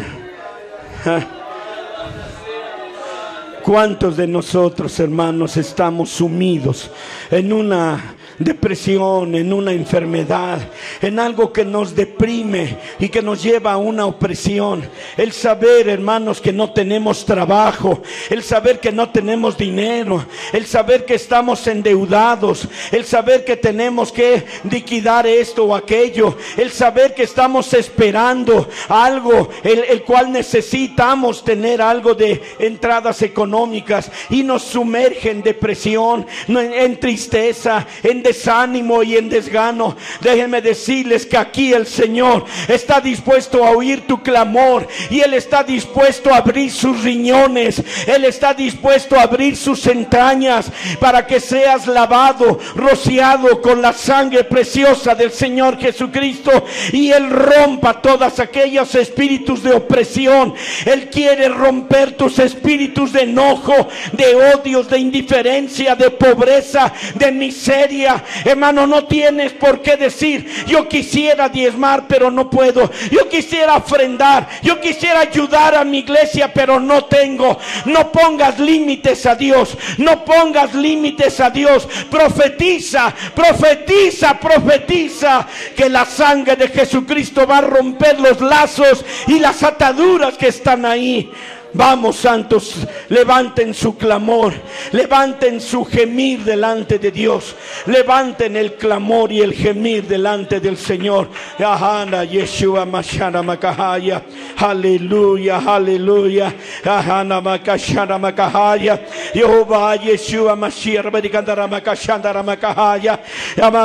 ¿Cuántos de nosotros, hermanos, estamos sumidos en una depresión, en una enfermedad, en algo que nos deprime y que nos lleva a una opresión? El saber, hermanos, que no tenemos trabajo, el saber que no tenemos dinero, el saber que estamos endeudados, el saber que tenemos que liquidar esto o aquello, el saber que estamos esperando algo, el cual necesitamos tener algo de entradas económicas, y nos sumerge en depresión, en tristeza, en desánimo y en desgano. Déjenme decirles que aquí el Señor está dispuesto a oír tu clamor, y Él está dispuesto a abrir sus riñones, Él está dispuesto a abrir sus entrañas para que seas lavado, rociado con la sangre preciosa del Señor Jesucristo, y Él rompa todos aquellos espíritus de opresión. Él quiere romper tus espíritus de enojo, de odios, de indiferencia, de pobreza, de miseria. Hermano, no tienes por qué decir: yo quisiera diezmar pero no puedo, yo quisiera ofrendar, yo quisiera ayudar a mi iglesia pero no tengo. No pongas límites a Dios, no pongas límites a Dios. Profetiza, profetiza, profetiza que la sangre de Jesucristo va a romper los lazos y las ataduras que están ahí. Vamos, santos, levanten su clamor, levanten su gemir delante de Dios, levanten el clamor y el gemir delante del Señor. Ahana Yeshua Mashana Makahaya. Aleluya, aleluya. Ahana Makashana Makahaya. Jehová Yeshua Mashiach Rabedikandara Makashandara Makahaya.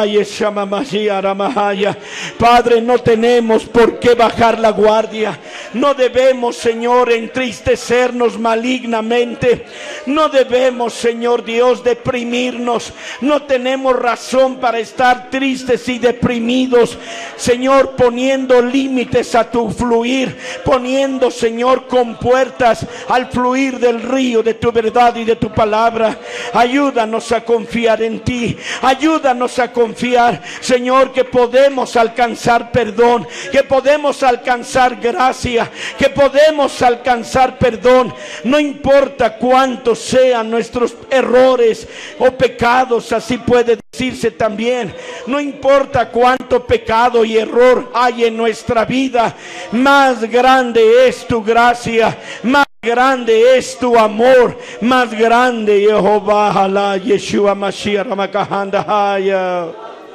Amayeshama Mashiach Ramahaya. Padre, no tenemos por qué bajar la guardia. No debemos, Señor, entristecernos malignamente. No debemos, Señor Dios, deprimirnos. No tenemos razón para estar tristes y deprimidos, Señor, poniendo límites a tu fluir, poniendo, Señor, compuertas al fluir del río de tu verdad y de tu palabra. Ayúdanos a confiar en ti. Ayúdanos a confiar, Señor, que podemos alcanzar perdón, que podemos alcanzar gracia, que podemos alcanzar perdón. No importa cuántos sean nuestros errores o pecados, así puede decirse también. No importa cuánto pecado y error hay en nuestra vida, más grande es tu gracia, más grande es tu amor, más grande Jehová, Jalá, Yeshua Mashiach, Ramakahanda Haya.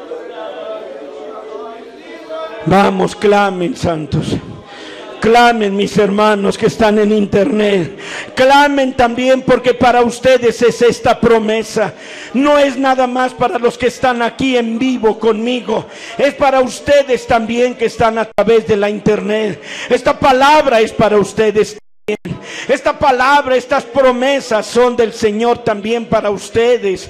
Vamos, clamen, santos. Clamen, mis hermanos que están en internet. Clamen también, porque para ustedes es esta promesa. No es nada más para los que están aquí en vivo conmigo. Es para ustedes también que están a través de la internet. Esta palabra es para ustedes también. Esta palabra, estas promesas son del Señor también para ustedes.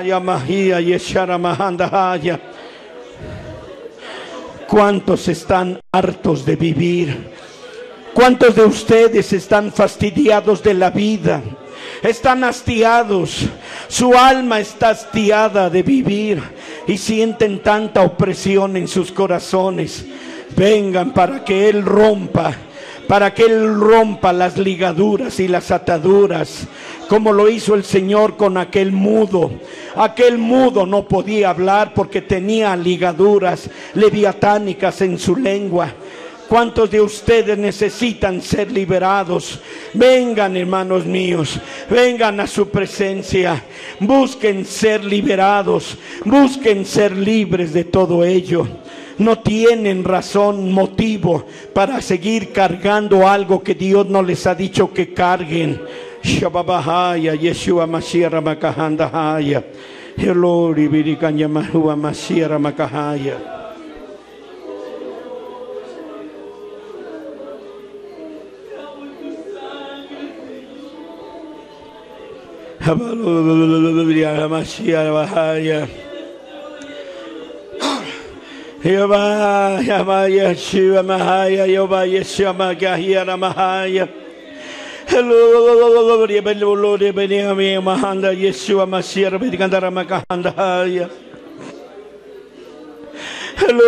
¿Cuántos están hartos de vivir? ¿Cuántos de ustedes están fastidiados de la vida? Están hastiados. Su alma está hastiada de vivir y sienten tanta opresión en sus corazones. Vengan para que Él rompa. Para que Él rompa las ligaduras y las ataduras, como lo hizo el Señor con aquel mudo. Aquel mudo no podía hablar porque tenía ligaduras leviatánicas en su lengua. ¿Cuántos de ustedes necesitan ser liberados? Vengan, hermanos míos, vengan a su presencia. Busquen ser liberados, busquen ser libres de todo ello. No tienen razón, motivo para seguir cargando algo que Dios no les ha dicho que carguen. Shababahaya, Yeshua Mashiach Ramakahanda. Helori Birikanya Mahua Mashiach Ramakahaya. Jehová, Jehová, Yeshua, Mahaya, Jehová, Yeshua, Mahaya, Mahaya. Hello, Benjamin, Mahanda, Yeshua, Mashiach, Bedikandara, Makahanda, Haya. Hello,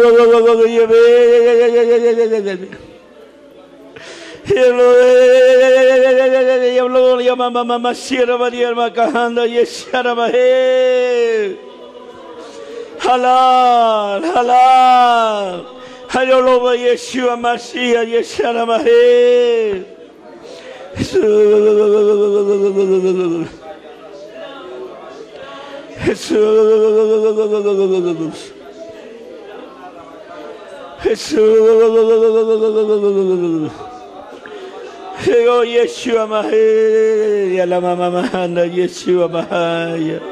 hello, Yamama, Mashiach, Maria, Makahanda, Yeshua, Mahaya. Halal, halal. Hallelujah, Yeshua Mashiach, Yeshua Mashiach. Yeshua Mashiach, ya la mama mahanda, Yeshua Mashiach.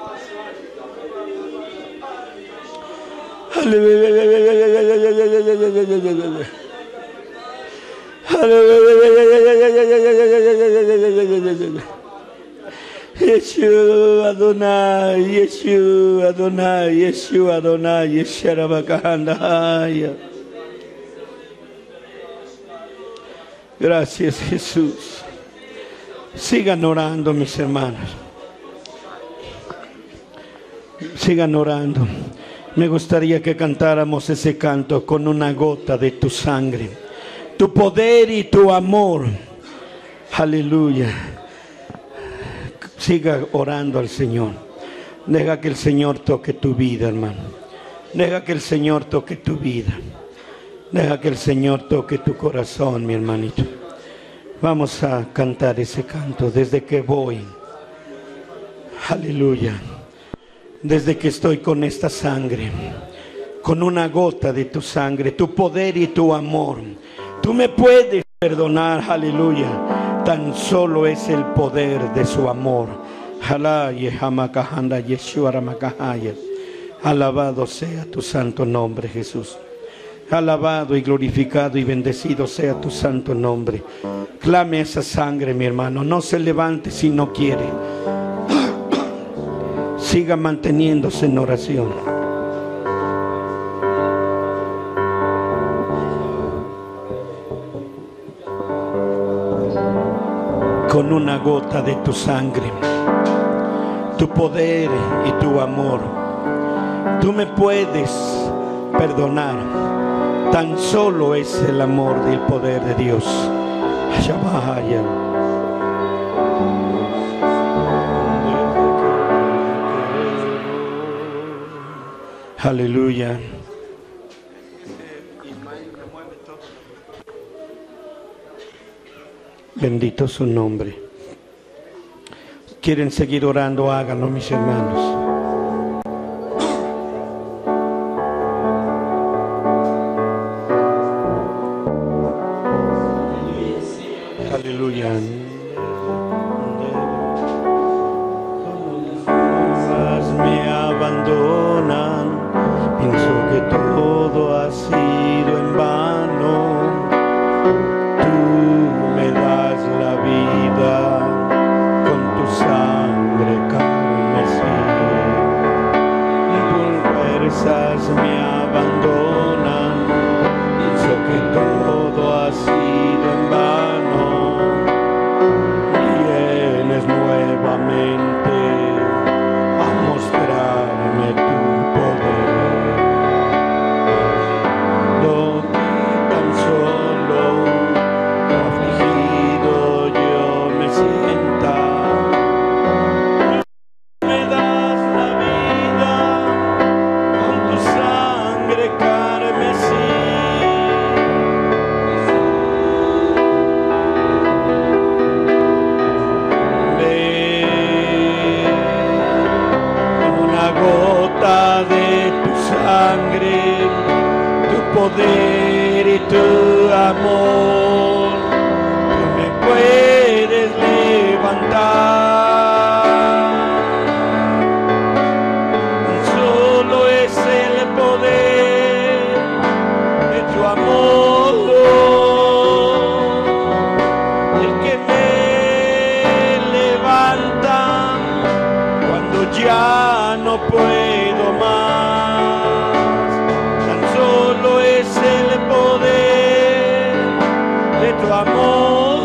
Yeshua Adonai, Yeshua Adonai, Yeshua Adonai, Yeshua Bakahanda. Gracias, Jesús. Sigan orando, mis hermanos. Sigan orando. Me gustaría que cantáramos ese canto con una gota de tu sangre, tu poder y tu amor. Aleluya. Siga orando al Señor. Deja que el Señor toque tu vida, hermano. Deja que el Señor toque tu vida. Deja que el Señor toque tu corazón, mi hermanito. Vamos a cantar ese canto desde que voy. Aleluya. Desde que estoy con esta sangre, con una gota de tu sangre, tu poder y tu amor. Tú me puedes perdonar, aleluya. Tan solo es el poder de su amor. Alabado sea tu santo nombre, Jesús. Alabado y glorificado y bendecido sea tu santo nombre. Clame esa sangre, mi hermano. No se levante si no quiere. Siga manteniéndose en oración. Con una gota de tu sangre, tu poder y tu amor, tú me puedes perdonar. Tan solo es el amor y el poder de Dios. Shabaya. Aleluya. Bendito su nombre. ¿Quieren seguir orando? Háganlo, mis hermanos. Aleluya. Me abandonan, pienso que todo ha sido en vano. Tú me das la vida con tu sangre carmesí. Por fuerzas me abandonan, pienso que todo ha sido en vano. Vienes nuevamente a mostrarme tu poder. No tan solo afligido yo me sienta, me das la vida con tu sangre carmesí. Con una gota de tu sangre, tu poder y tu amor, tú me puedes levantar. Solo es el poder de tu amor el que me levanta cuando ya no puedo más. Tan solo es el poder de tu amor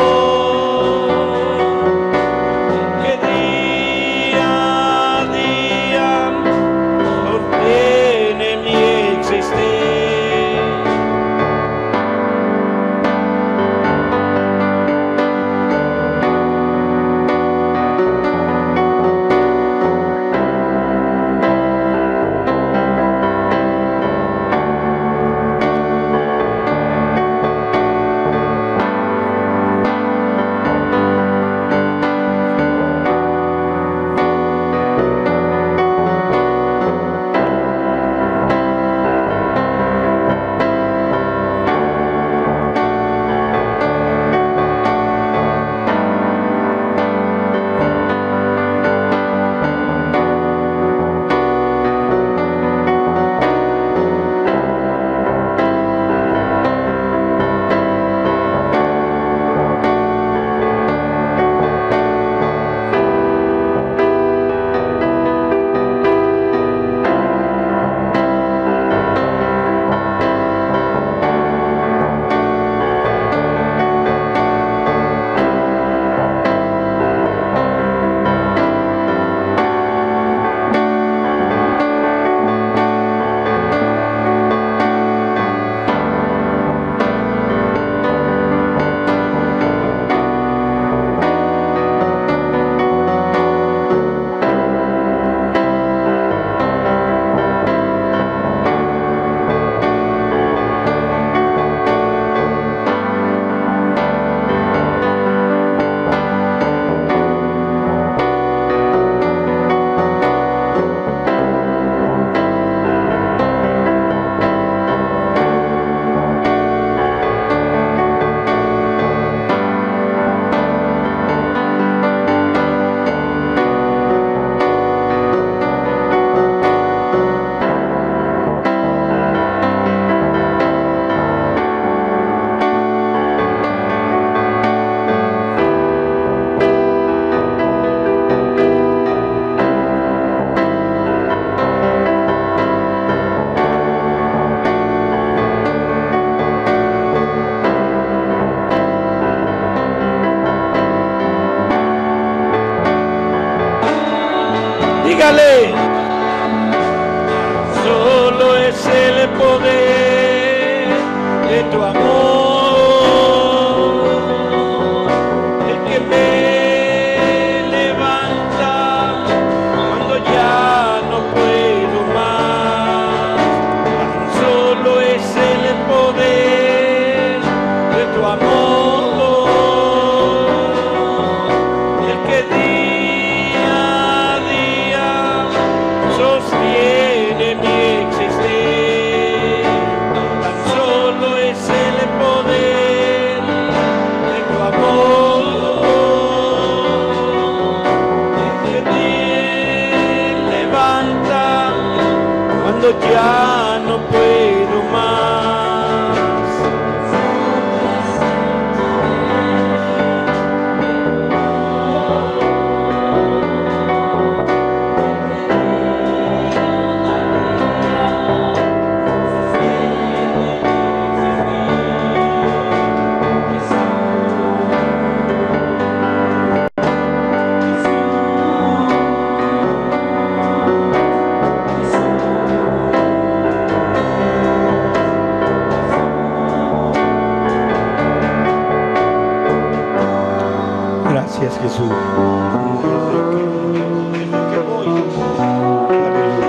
que día a día obtiene mi existencia. dígale. Solo es el poder de tu amor el que me levanta cuando ya no puedo más. Tan solo es el poder de tu amor el que día a día sostiene mi existir. Tan solo es el poder de tu amor el que te levanta cuando ya no puedo más. Gracias, Jesús. Desde que voy. Aleluya.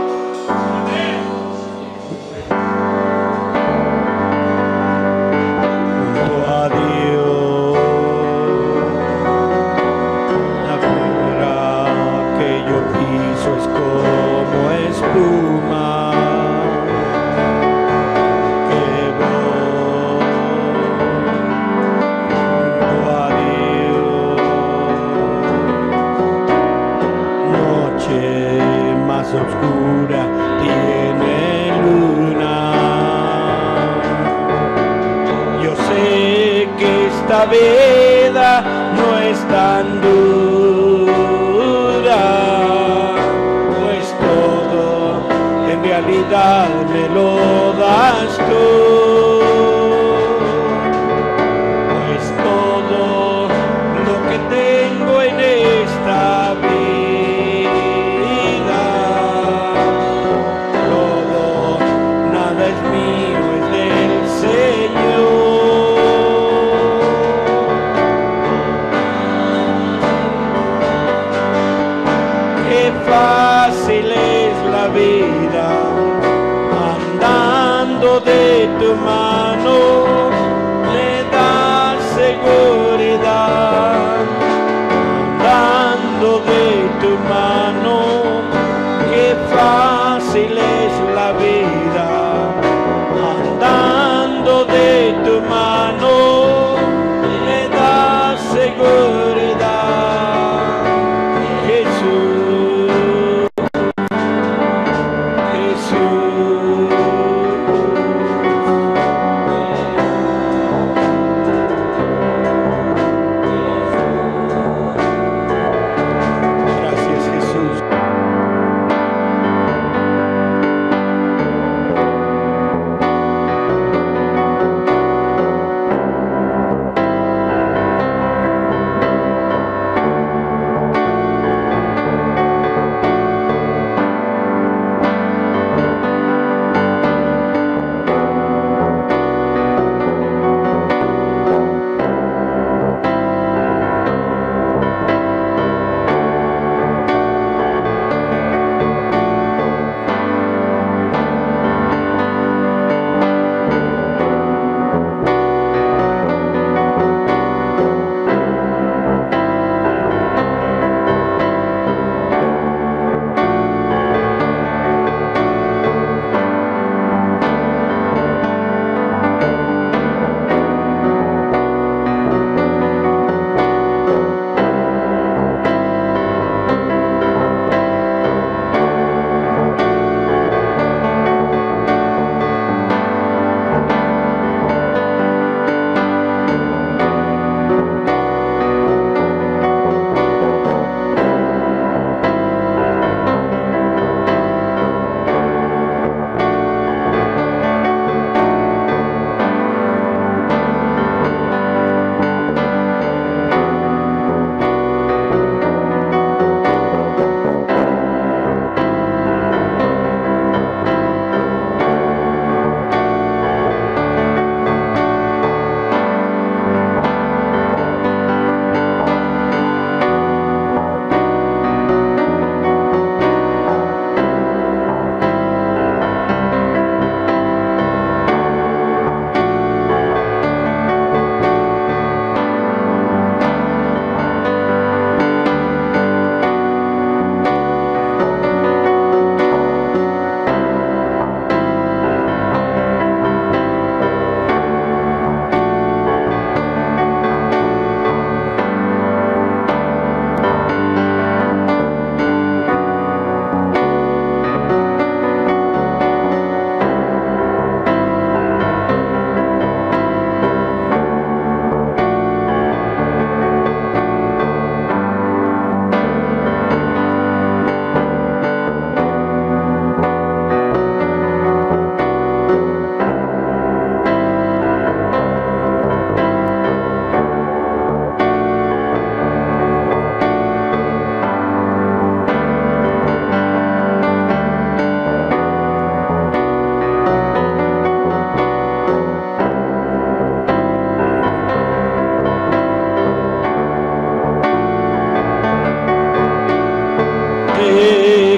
Junto a Dios, la piedra que yo piso es como espuma que voy. Junto a Dios, noche más oscura tiene luna. Yo sé que esta vida no es tan dura, pues todo en realidad me lo das tú. Pues todo lo que tengo en esta vida, todo, nada es mío, es del Señor. Qué fácil es la vida andando de tu mano, me das seguridad. Andando de tu mano, qué fácil es la vida. Andando de tu mano, me das seguridad. Jesús, Jesús.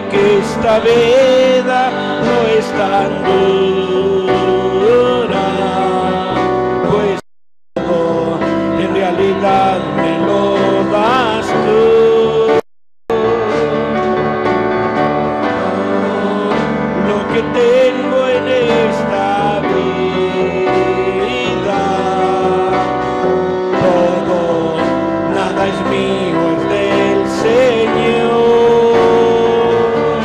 que esta vida no es tan dura, pues todo en realidad me lo das tú. Lo que tengo en esta vida, todo, nada es mío, es del Señor.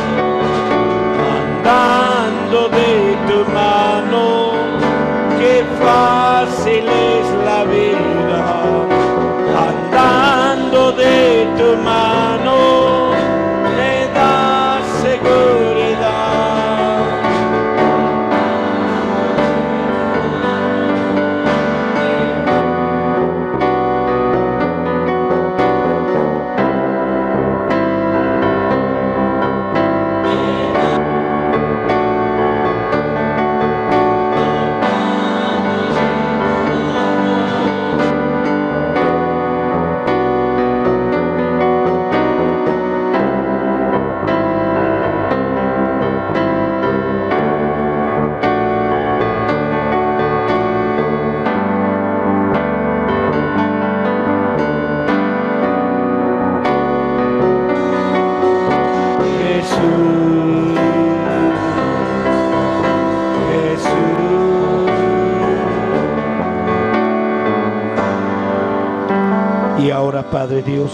Andando de tu mano, qué fácil es la vida. Andando de tu mano, me das seguridad. Y ahora, Padre Dios,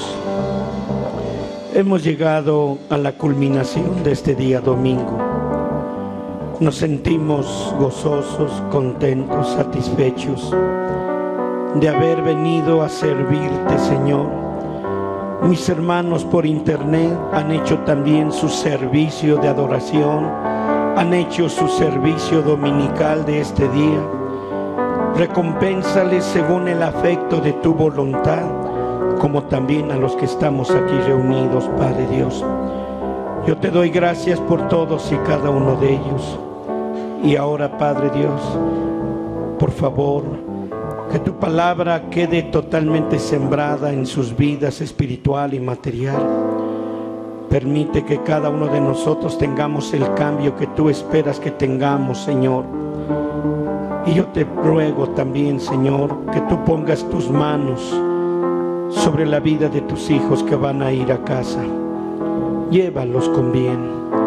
hemos llegado a la culminación de este día domingo. Nos sentimos gozosos, contentos, satisfechos de haber venido a servirte, Señor. Mis hermanos por internet han hecho también su servicio de adoración, han hecho su servicio dominical de este día. Recompénsales según el afecto de tu voluntad, como también a los que estamos aquí reunidos, Padre Dios. Yo te doy gracias por todos y cada uno de ellos. Y ahora, Padre Dios, por favor, que tu palabra quede totalmente sembrada en sus vidas espiritual y material. Permite que cada uno de nosotros tengamos el cambio que tú esperas que tengamos, Señor. Y yo te ruego también, Señor, que tú pongas tus manos sobre la vida de tus hijos que van a ir a casa. Llévalos con bien.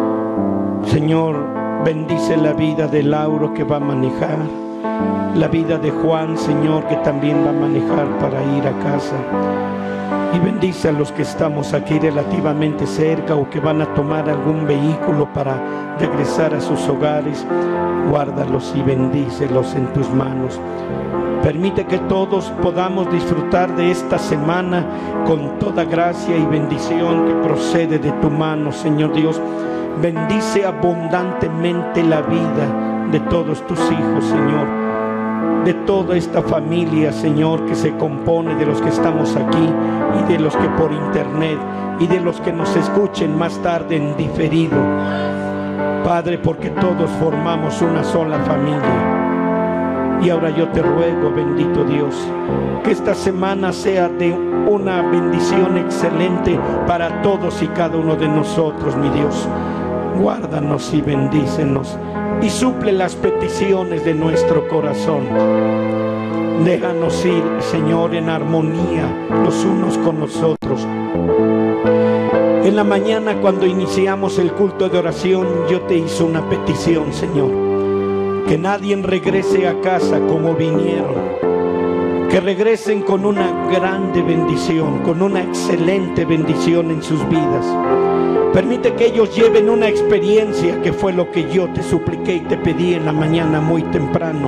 Señor, bendice la vida de Lauro que va a manejar, la vida de Juan, Señor, que también va a manejar para ir a casa. Y bendice a los que estamos aquí relativamente cerca o que van a tomar algún vehículo para regresar a sus hogares. Guárdalos y bendícelos en tus manos. Permite que todos podamos disfrutar de esta semana con toda gracia y bendición que procede de tu mano, Señor Dios. Bendice abundantemente la vida de todos tus hijos, Señor, de toda esta familia, Señor, que se compone de los que estamos aquí y de los que por internet y de los que nos escuchen más tarde en diferido, Padre, porque todos formamos una sola familia. Y ahora yo te ruego, bendito Dios, que esta semana sea de una bendición excelente para todos y cada uno de nosotros, mi Dios. Guárdanos y bendícenos y suple las peticiones de nuestro corazón. Déjanos ir, Señor, en armonía los unos con los otros. En la mañana, cuando iniciamos el culto de oración, yo te hice una petición, Señor. Que nadie regrese a casa como vinieron. Que regresen con una grande bendición, con una excelente bendición en sus vidas. Permite que ellos lleven una experiencia que fue lo que yo te supliqué y te pedí en la mañana muy temprano.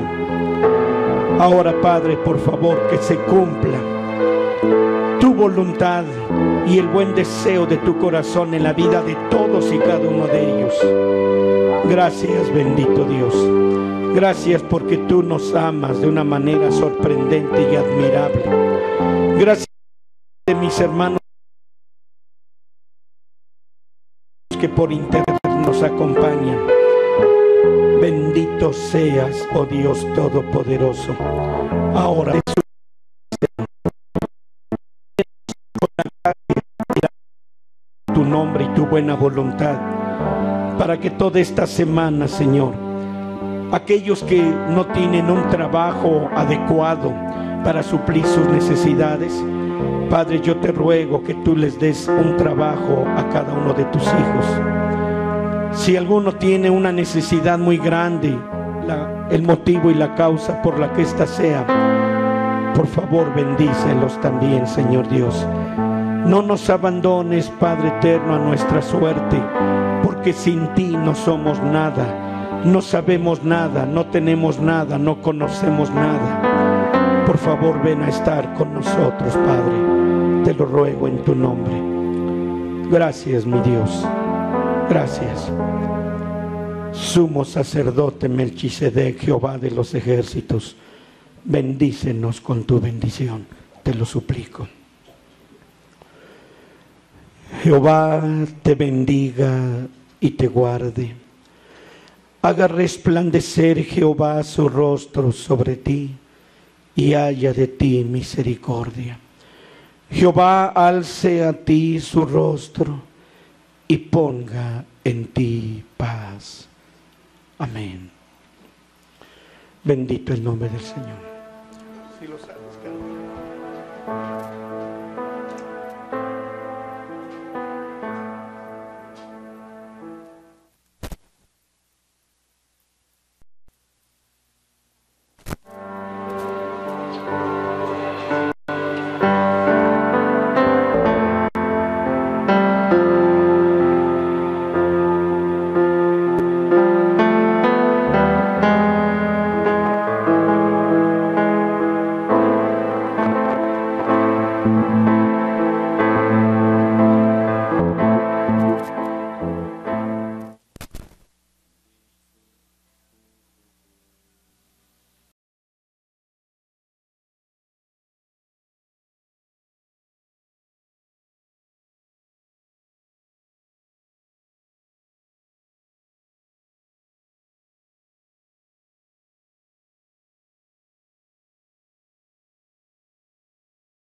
Ahora, Padre, por favor, que se cumpla tu voluntad y el buen deseo de tu corazón en la vida de todos y cada uno de ellos. Gracias, bendito Dios. Gracias porque tú nos amas de una manera sorprendente y admirable. Gracias de mis hermanos que por internet nos acompañan. Bendito seas, oh Dios Todopoderoso. Ahora tu nombre y tu buena voluntad. para que toda esta semana, Señor, aquellos que no tienen un trabajo adecuado para suplir sus necesidades, Padre, yo te ruego que tú les des un trabajo a cada uno de tus hijos. Si alguno tiene una necesidad muy grande, el motivo y la causa por la que ésta sea, por favor bendícelos también, Señor Dios. No nos abandones, Padre eterno, a nuestra suerte, porque sin ti no somos nada, no sabemos nada, no tenemos nada, no conocemos nada. Por favor, ven a estar con nosotros, Padre, te lo ruego en tu nombre. Gracias, mi Dios, gracias. Sumo sacerdote Melquisedec, Jehová de los ejércitos, bendícenos con tu bendición, te lo suplico. Jehová te bendiga y te guarde. Haga resplandecer Jehová su rostro sobre ti y haya de ti misericordia. Jehová alce a ti su rostro y ponga en ti paz. Amén. Bendito el nombre del Señor. Si lo sabes.